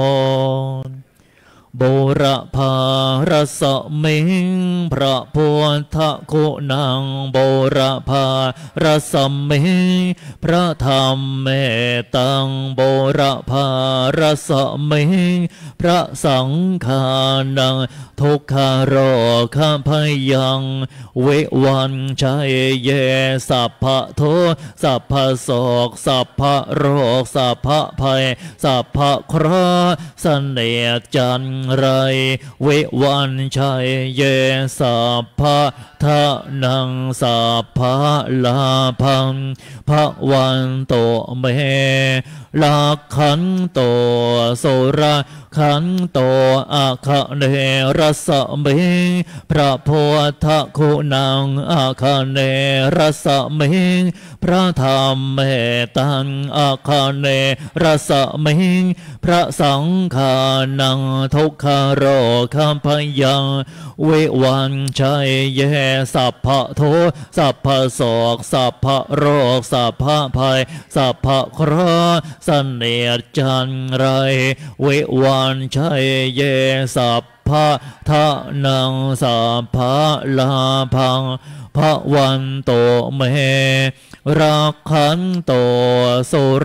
บุรพารสมิงพระพุทธคุณังบุรพารสมิงพระธรรมเมตังบุรพารสมิงพระสังฆานังทุกขโรคพยังเววันชัยเยสัพพะโทสัพพะโศกสัพพะโรคสัพพะภัยสัพพะเคราะห์เสน่ห์จันไรเววันชัยเยสัพพะทะนังสัพพะลาภังภวันโตเมลักขันโตสุราขันโตอาคะเนรสมิงพระโพธคุณังอาคะเนรสมิงพระธรรมเมตังอาคะเนรสมิงพระสังฆานังทุกขโรคัมพยังเววันชัยเยสัพพะโทสัพพะโศกสัพพะโรคสัพพะภัยสัพพะเคราะห์เสน่ห์จันไรเววันชัยเยสัพพะทะนังสัพพะลาภังภวันโตเมรักขันโตสุรา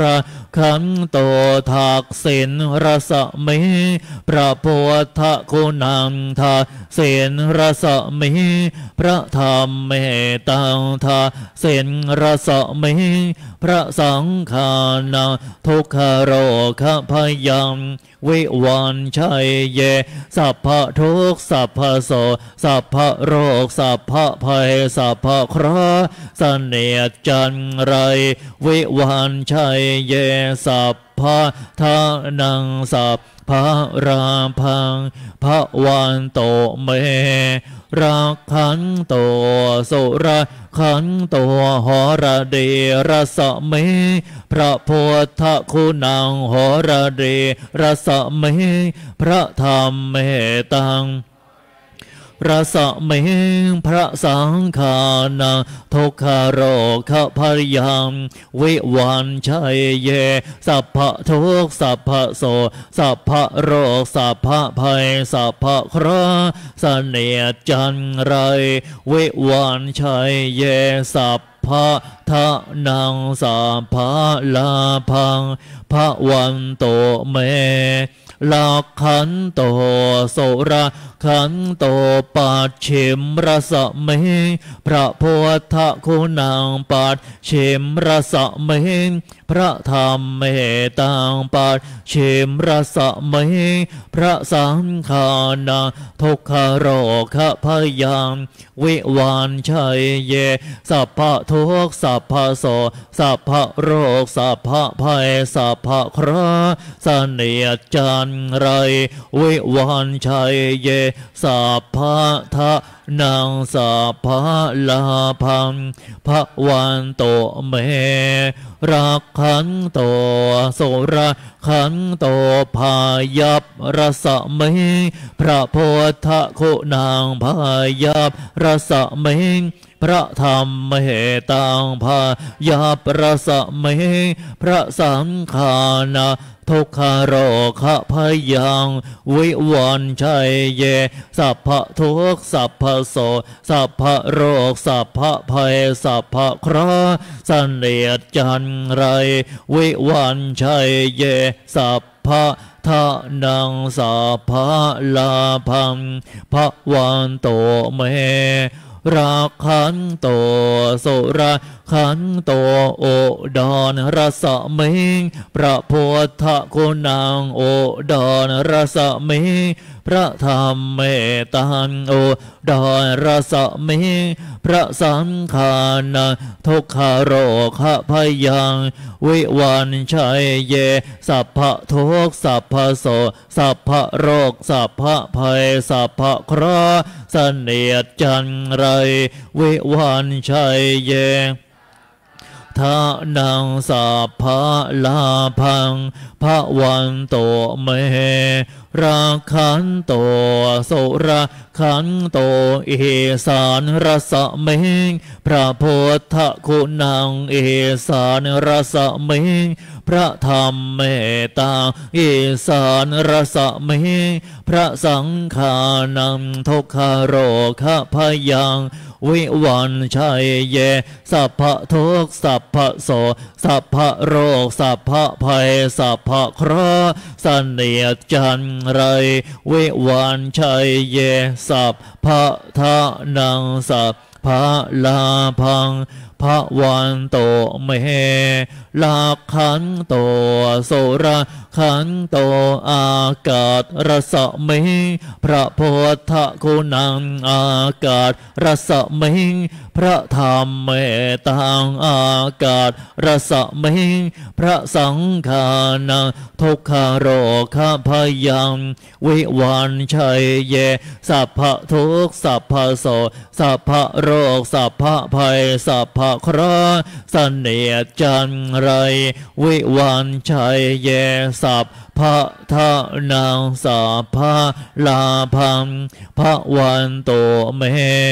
ขันโตทักษิณรสมิพระพุทธคุณังทักษิณรสมิพระธรรมเมตังทักษิณรสมิพระสังฆานาทุกขโรคพยังวิวันชัยเยสัพพะทุกข์สัพพะโสสัพพะโรคสัพพะภัยสัพพะเคราะห์เสนียดจันไรวิวันชัยเยสัพพะทานังสัพพะราพังพระวันโตเมรักขันโตสุรขันโตหรเดรสเมพระพุทธคุณังหรเดรสเมพระธรรมเมตังรสเมพระสังฆานาทุกขโรคพยังวิวันชัยเยสัพพะทุกข์สัพพะโสสัพพะโรคสัพพะภัยสัพพะเคราะห์เสนียดจันไรวิวันชัยเยสัพพะทะนังสัพพะลาพังพระวันโตเมลักขันโตสุรขันโตปัจฉิมรสเมพระพุทธคุณังปัจฉิมรสเมพระธรรมเมตังปัจฉิมรสเมพระสังฆานาทุกขโรคพยังวิวันชัยเยสัพพะทุกข์สัพพะโสสัพพะโรคสัพพะภัยสัพพะเคราะห์เสนียดจันไรวิวันชัยเยสัพพะทะนังสัพพะลาพังพระวันโตเมรักขันโตสุรขันโตพายับรสเมพระพุทธคุณังพายับรสเมพระธรรมเมตังพายับรสเมพระสังฆานาทุกขโรคพยังวิวันชัยเยสัพพะทุกข์สัพพะโสสัพพะโรคสัพพะภัยสัพพะเคราะห์เสนียดจันไรวิวันชัยเยสัพพะทะนังสัพพะลาพังพระวันโตเมรักขันโตสุรขันโตโอดอนรสเมพระพุทธคุณังโอดอนรสเมพระธรรมเมตังโอดอนรสเมพระสังฆานาทุกขโรคพยังวิวันชัยเยสัพพะทุกข์สัพพะโสสัพพะโรคสัพพะภัยสัพพะเคราะห์เสนียดจันไรวิวันชัยเยทานังสัพพะลาพังพระวันโตเมราคันโตสุรขันโตเอสานรสเมพระพุทธคุณังเอสานรสเมพระธรรมเมตังเอสานรสเมพระสังฆานังทุกขโรคพยังวิวันชัยเยสัพพะทุกข์สัพพะโสสัพพะโรคสัพพะภัยสัพพะเคราะห์เสนียดจันไรวิวันชัยเยสัพพะทะนังสัพพะลาพังพระวันโตเมลักขันโตสุรขันโตอากาศรสเมพระพุทธคุณังอากาศรสเมพระธรรมเมตังอากาศรสเมพระสังฆานาทุกขโรคพยังวิวันชัยเยสัพพะทุกข์สัพพะโสสัพพะโรคสัพพะภัยสัพพะเคราะห์เสนียดจันไรวิวันชัยเยสัพพะทะนังสัพพะลาพังพระวันโตเม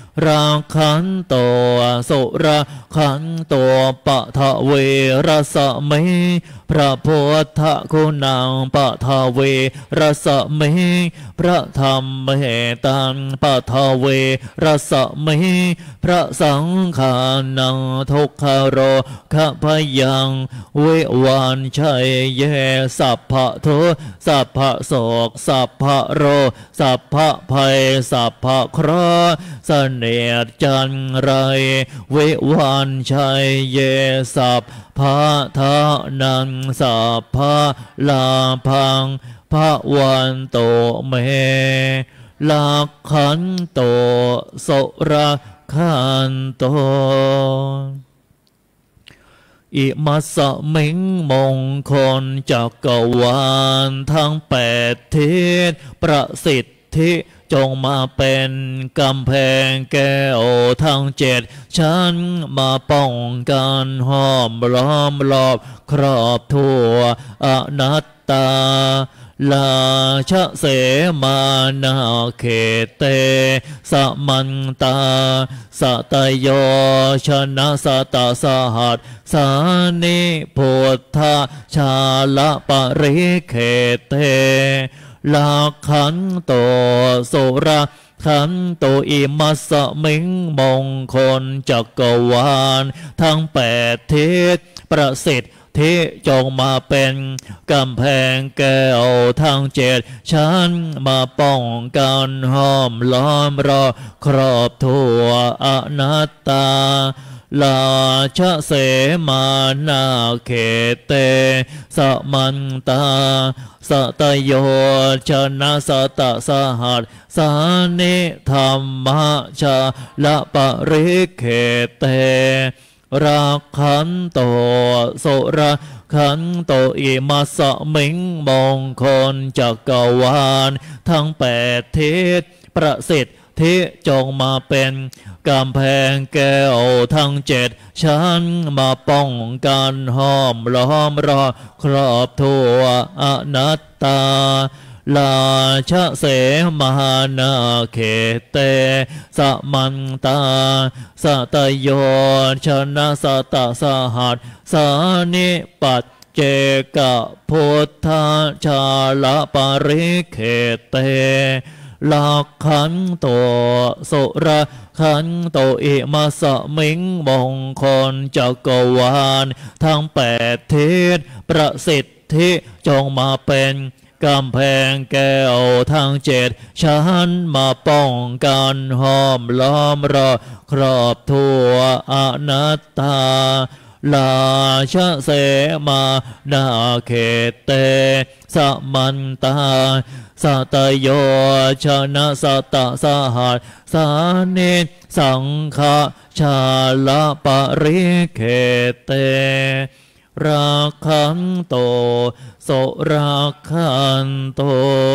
ราคันโตสุราคันโตปะทะเวรสะเมพระพุทธคุณังปะทะเวรสะเมพระธรรมเหตังปะทะเวรสะเมพระสังฆานังทุกขโรขพยังเววันชัยเยสัพพะทุสัพพะโศกสัพพะโรสัพพะภัยสัพพะเคราะห์เสนียดจันไรเววันชัยเยสัพพะทะนังสัพพะลาพังพระวันโตเมลาขันโตโสระขันโตอิมัสสมิงมงคลจักรวาลทั้งแปดทิศประสิทธิจงมาเป็นกำแพงแก้วทั้งเจ็ดชั้นมาป้องกันห้อมล้อมรอบครอบทั่วอนัตตาลาชะเสมานาเขเตสมันตาสตโยชนะสตาสหัสสานิพุทธาชาละปริเขเตลาขันโตสุราขันโตอิมัสสมิงมงคลจักรวาลทั้งแปดทิศประสิทธิที่จงมาเป็นกำแพงแก้วทั้งเจ็ดชั้นมาป้องกันห้อมล้อมรอบครอบทั่วอนัตตาลาชะเสมานาเขเตสมันตาสตโยชนะสตสหัสสานิธรรมชาละปริเขเตราคันโตโสระคันโตอิมัสสมิงมงคลจักรวาลทั้งแปดทิศประสิทธิจงมาเป็นกำแพงแก้วทั้งเจ็ดชั้นมาป้องกันห้อมล้อมรอบครอบทั่วอนัตตาลาชะเสมานาเขเตสมันตาสตโยชนะสตสหัสสานิปัจเจกพุทธาชาละปริเขเตลาขันโตสุราขันโตอิมัสสมิงมงคลจักรวาลทั้งแปดทิศประสิทธิจงมาเป็นกำแพงแก้วทั้งเจ็ดชั้นมาป้องกันห้อมล้อมรอบครอบทั่วอนัตตาลาชะเสมานาเขเตสมันตาสตโยชนะสตสหัสสานิสังฆชาละปริเขเตราคันโตโสราคันโต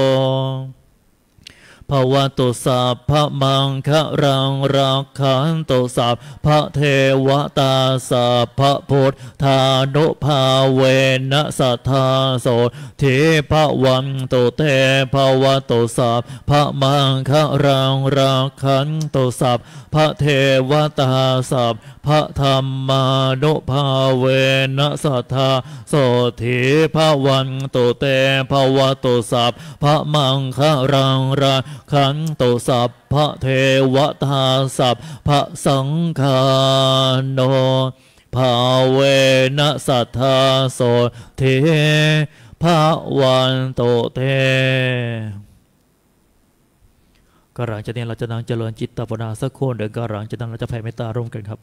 ภวตุสัพพมังคะรังราคันโตสัพพะเทวตาสัพพะพุทธานุภาเวนะสัทธาโสทิภวันโตเตภวตุสัพพมังคะรังราคันโตสัพพะเทวตาสัพพะธรรมานุภาเวนะสัทธาโสทิภวันโตเตภวตุสัพพมังคะรังราขันโตสัพพะเทวตาสัพพะสังฆาโนภาเวนะสัทธาโสเทภวันโตเตกหลังจากนี้เราจะนั่งเจริญจิตตภาวนาสักคนเดี๋ยวกหลังจากนั้นเราจะแผ่เมตตาร่วมกันครับ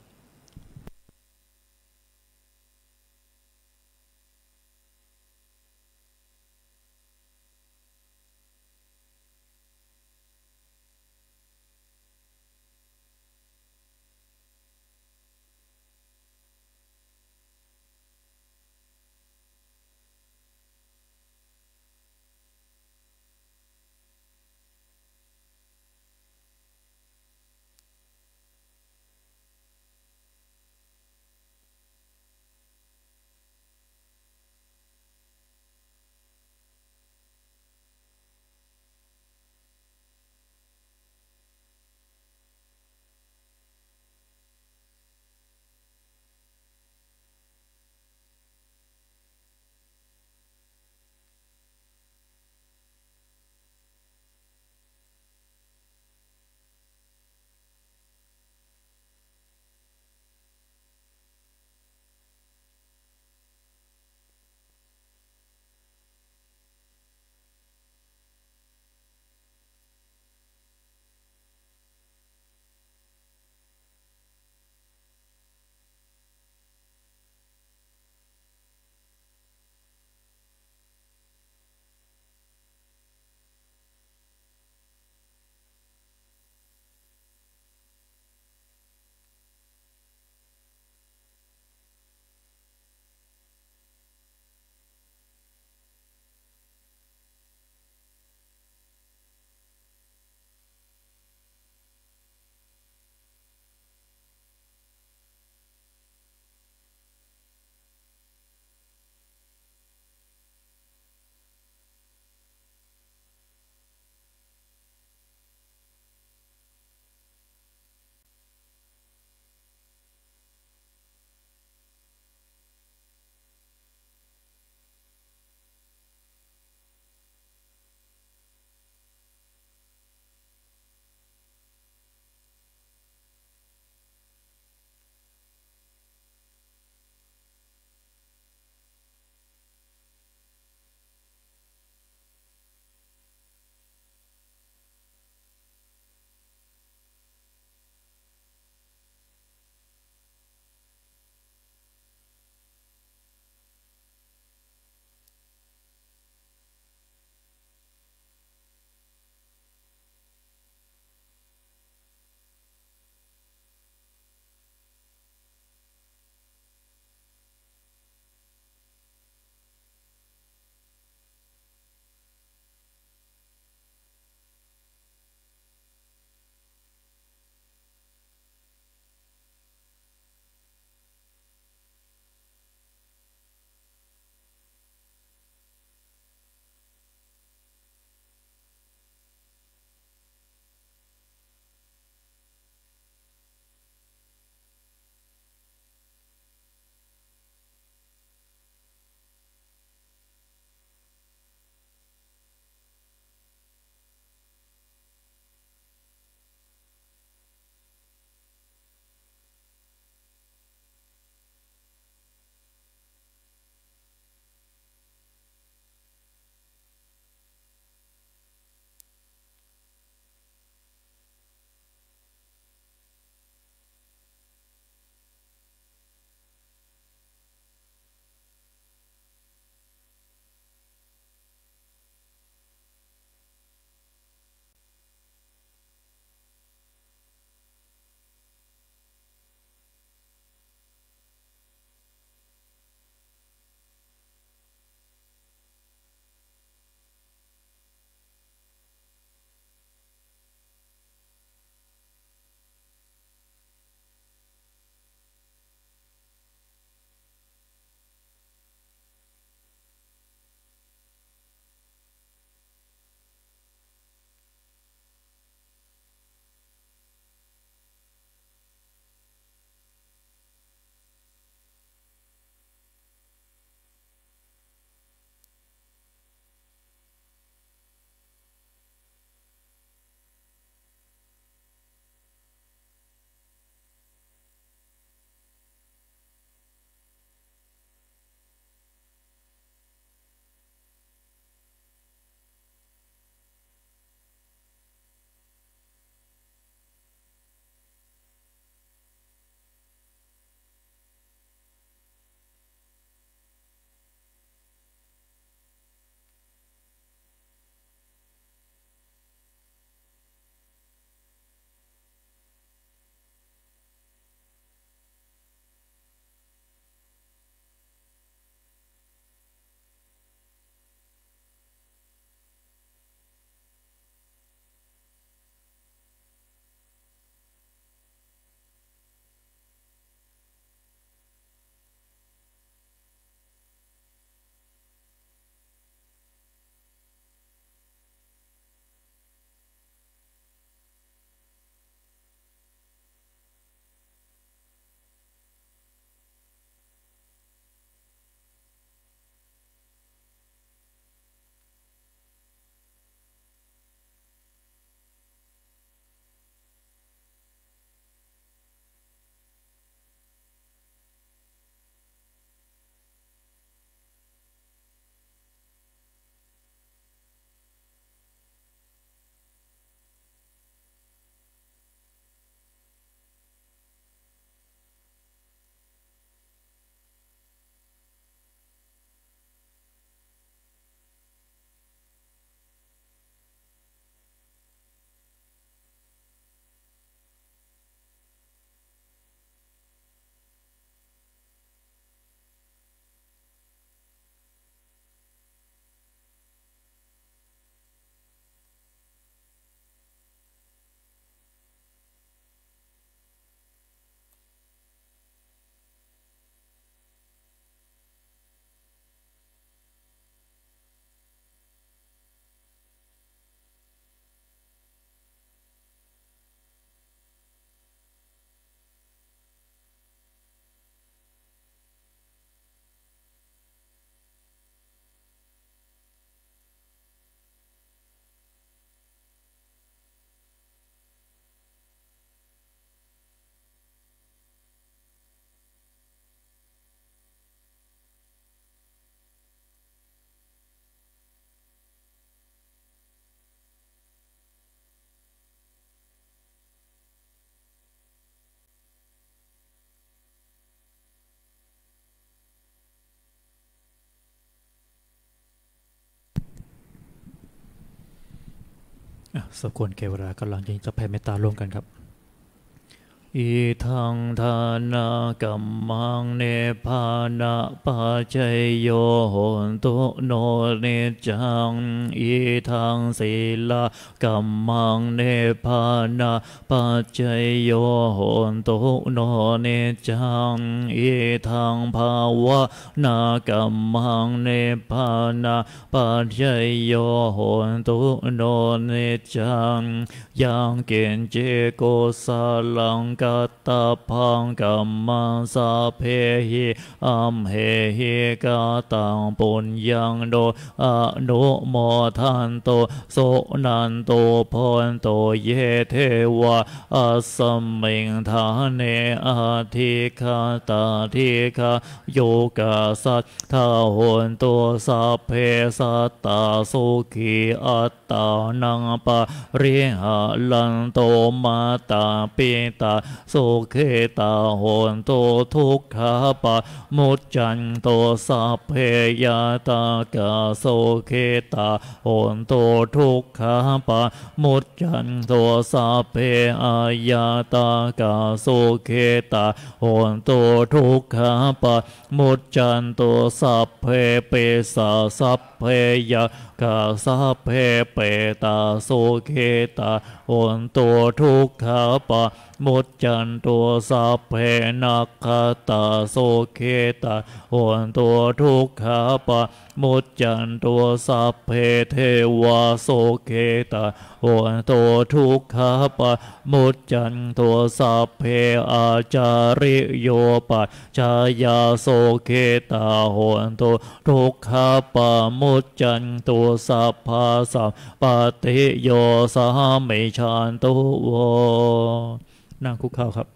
สกุลเกวรากำลังยิงจะแผ่เมตตาร่วมกันครับอิทังทานากัมมังเนปานะปัจจโยโหนตุโนเนจังอิทังศีลากัมมังเนปานะปัจจโยโหนตุโนเนจังอิทังภาวะนากัมมังเนปานะปัจจโยโหนตุโนเนจังยังเกณเจโกสาลังกัตตาพังกัมมังสาเพหิอัมเหหิกาตังปุญญังโดอนุโมทันโตโสนันโตพรโตเยเทวะอัสสมิงทาเนอาทิคาตาทิคาโยกาสัตถาโหนตัวสัพเพสัตตาสุขีอัตตานังปะริหาลันโตมาตาปิตาสุเขตาโหนโตทุกขาปะมุจจันโตสัพเพยาตากาสุเขตาโหนโตทุกขาปะมุจจันโตสัพเพอายาตากาสุเขตาโหนโตทุกขาปะมุจจันโตสัพเพเปสาสัพเพยากาสัพเพเปตาสุเขตาโหนโตทุกขาปะมุจจันโตสัพเพนักขตาโสเขตาโหนโตทุกขาปะมุจจันโตสัพเพเทวาโสเขตาโหนโตทุกขาปะมุจจันโตสัพเพอาจาริโยปัจจายาโสเขตาโหนโตทุกขาปะมุจจันโตสัพพาสัพปติโยสหมิชันตุโวนั่งคุกเข่าครับ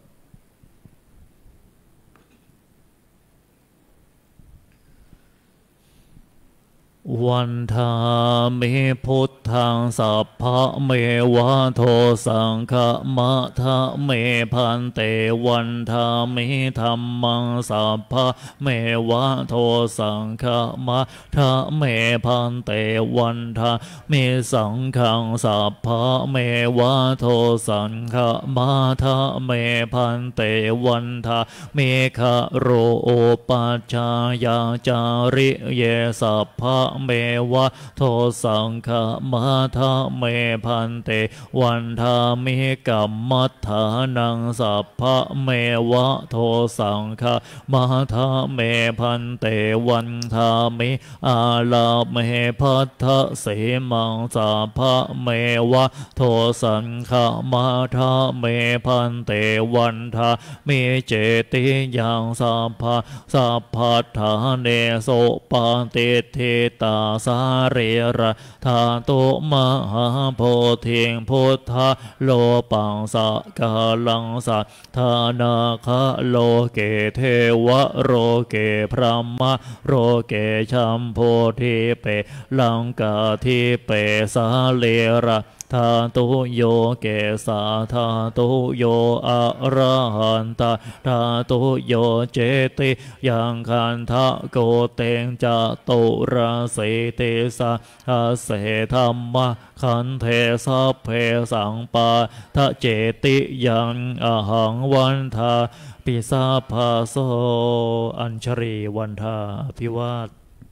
วันธามิพุทธังสัพพะเมวะโทสังฆมะทะเมพันเตวันธามิธัมมังสัพพะเมวะโทสังฆมะทะเมพันเตวันธามิสังฆังสัพพะเมวะโทสังฆมะทะเมพันเตวันธามิขะโรโอปัจจายาจาริเยสัพพะเมวะโทสังฆมาทะเมพันเตวันธามิกัมมัฏฐานังสัพพะเมวะโทสังฆมาทะเมพันเตวันธามิอาลาเมพัทธะเสมังสัพพะเมวะโทสังฆมาทะเมพันเตวันธามิเจติยังสัพพะสัพพัทธาเนโสปาติเทตาสาเรระธาโตมหาโพธิงพุทธะโลปังสะกาลังสัทธานาคะโลเกเทวะโรเกพระมะโรเกชัมโพธิเปลังกาทิเปสาเลระธาตุโยเกสาธาตุโยอะระหันตาธาตุโยเจติยังคันทะโกเตงจะตุระเสติสาอาเสธรรมะขันเทสัพเพสังปาทะเจติยังอหังวันทาปิสาภาโสอัญชรีวันทาอภิวาท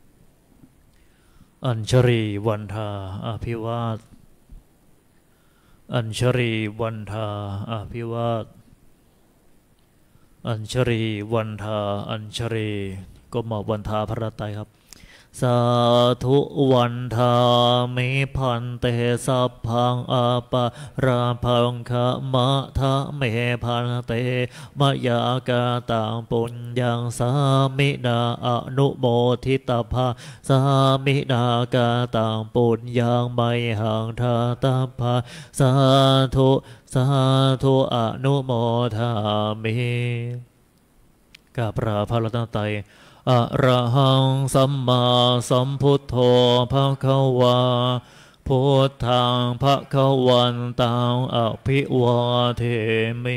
อัญชรีวันทาอภิวาทอัญชรีวันทาอภิวาทอัญชรีวันทาอัญชรีก็มาวันทาพระรัตน์ครับสาธุวันทามิพันเตสัพพังอาปาราพังคะมะทะเมพันเตมยากาตังปุญญังสามินาอนุโมทิตาภาสามินากาตังปุญญังไมหังทาตาภาสาธุสาธุอนุโมทามิกราบพระพระรัตนตรัยอะระหังสัมมาสัมพุทโธภคะวาพุทธังภคะวันตังอภิวาเทมิ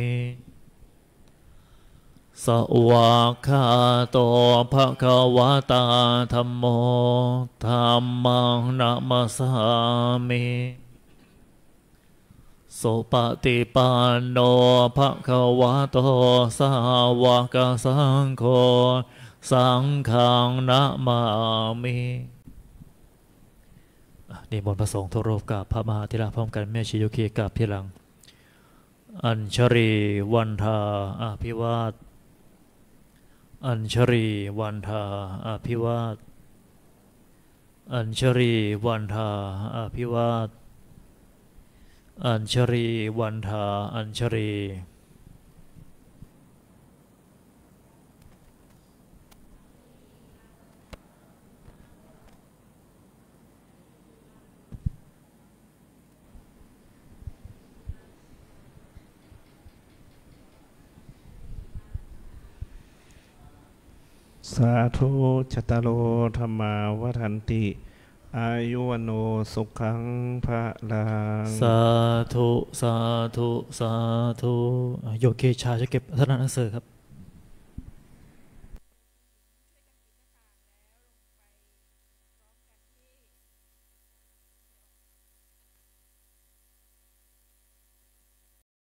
สวากขาโตภคะวะตาธัมโมธัมมังนะมัสสามิสุปฏิปันโนภะคะวะโตสาวกสังโฆสังฆังนะมามินิมนต์พระสงฆ์ทุกรูปกับพระมหาเถระพร้อมกันแม่ชีโยคีกับที่หลังอัญชรีวันทาอภิวาทอัญชรีวันทาอภิวาทอัญชรีวันทาอภิวาทอัญชรีวันทาอัญชรีสาธุจตโรธรรมาวัฏันติอายุวโนสุขังพระลังสาธุสาธุสาธุโยคีชาจะเก็บธนหนังสือครับ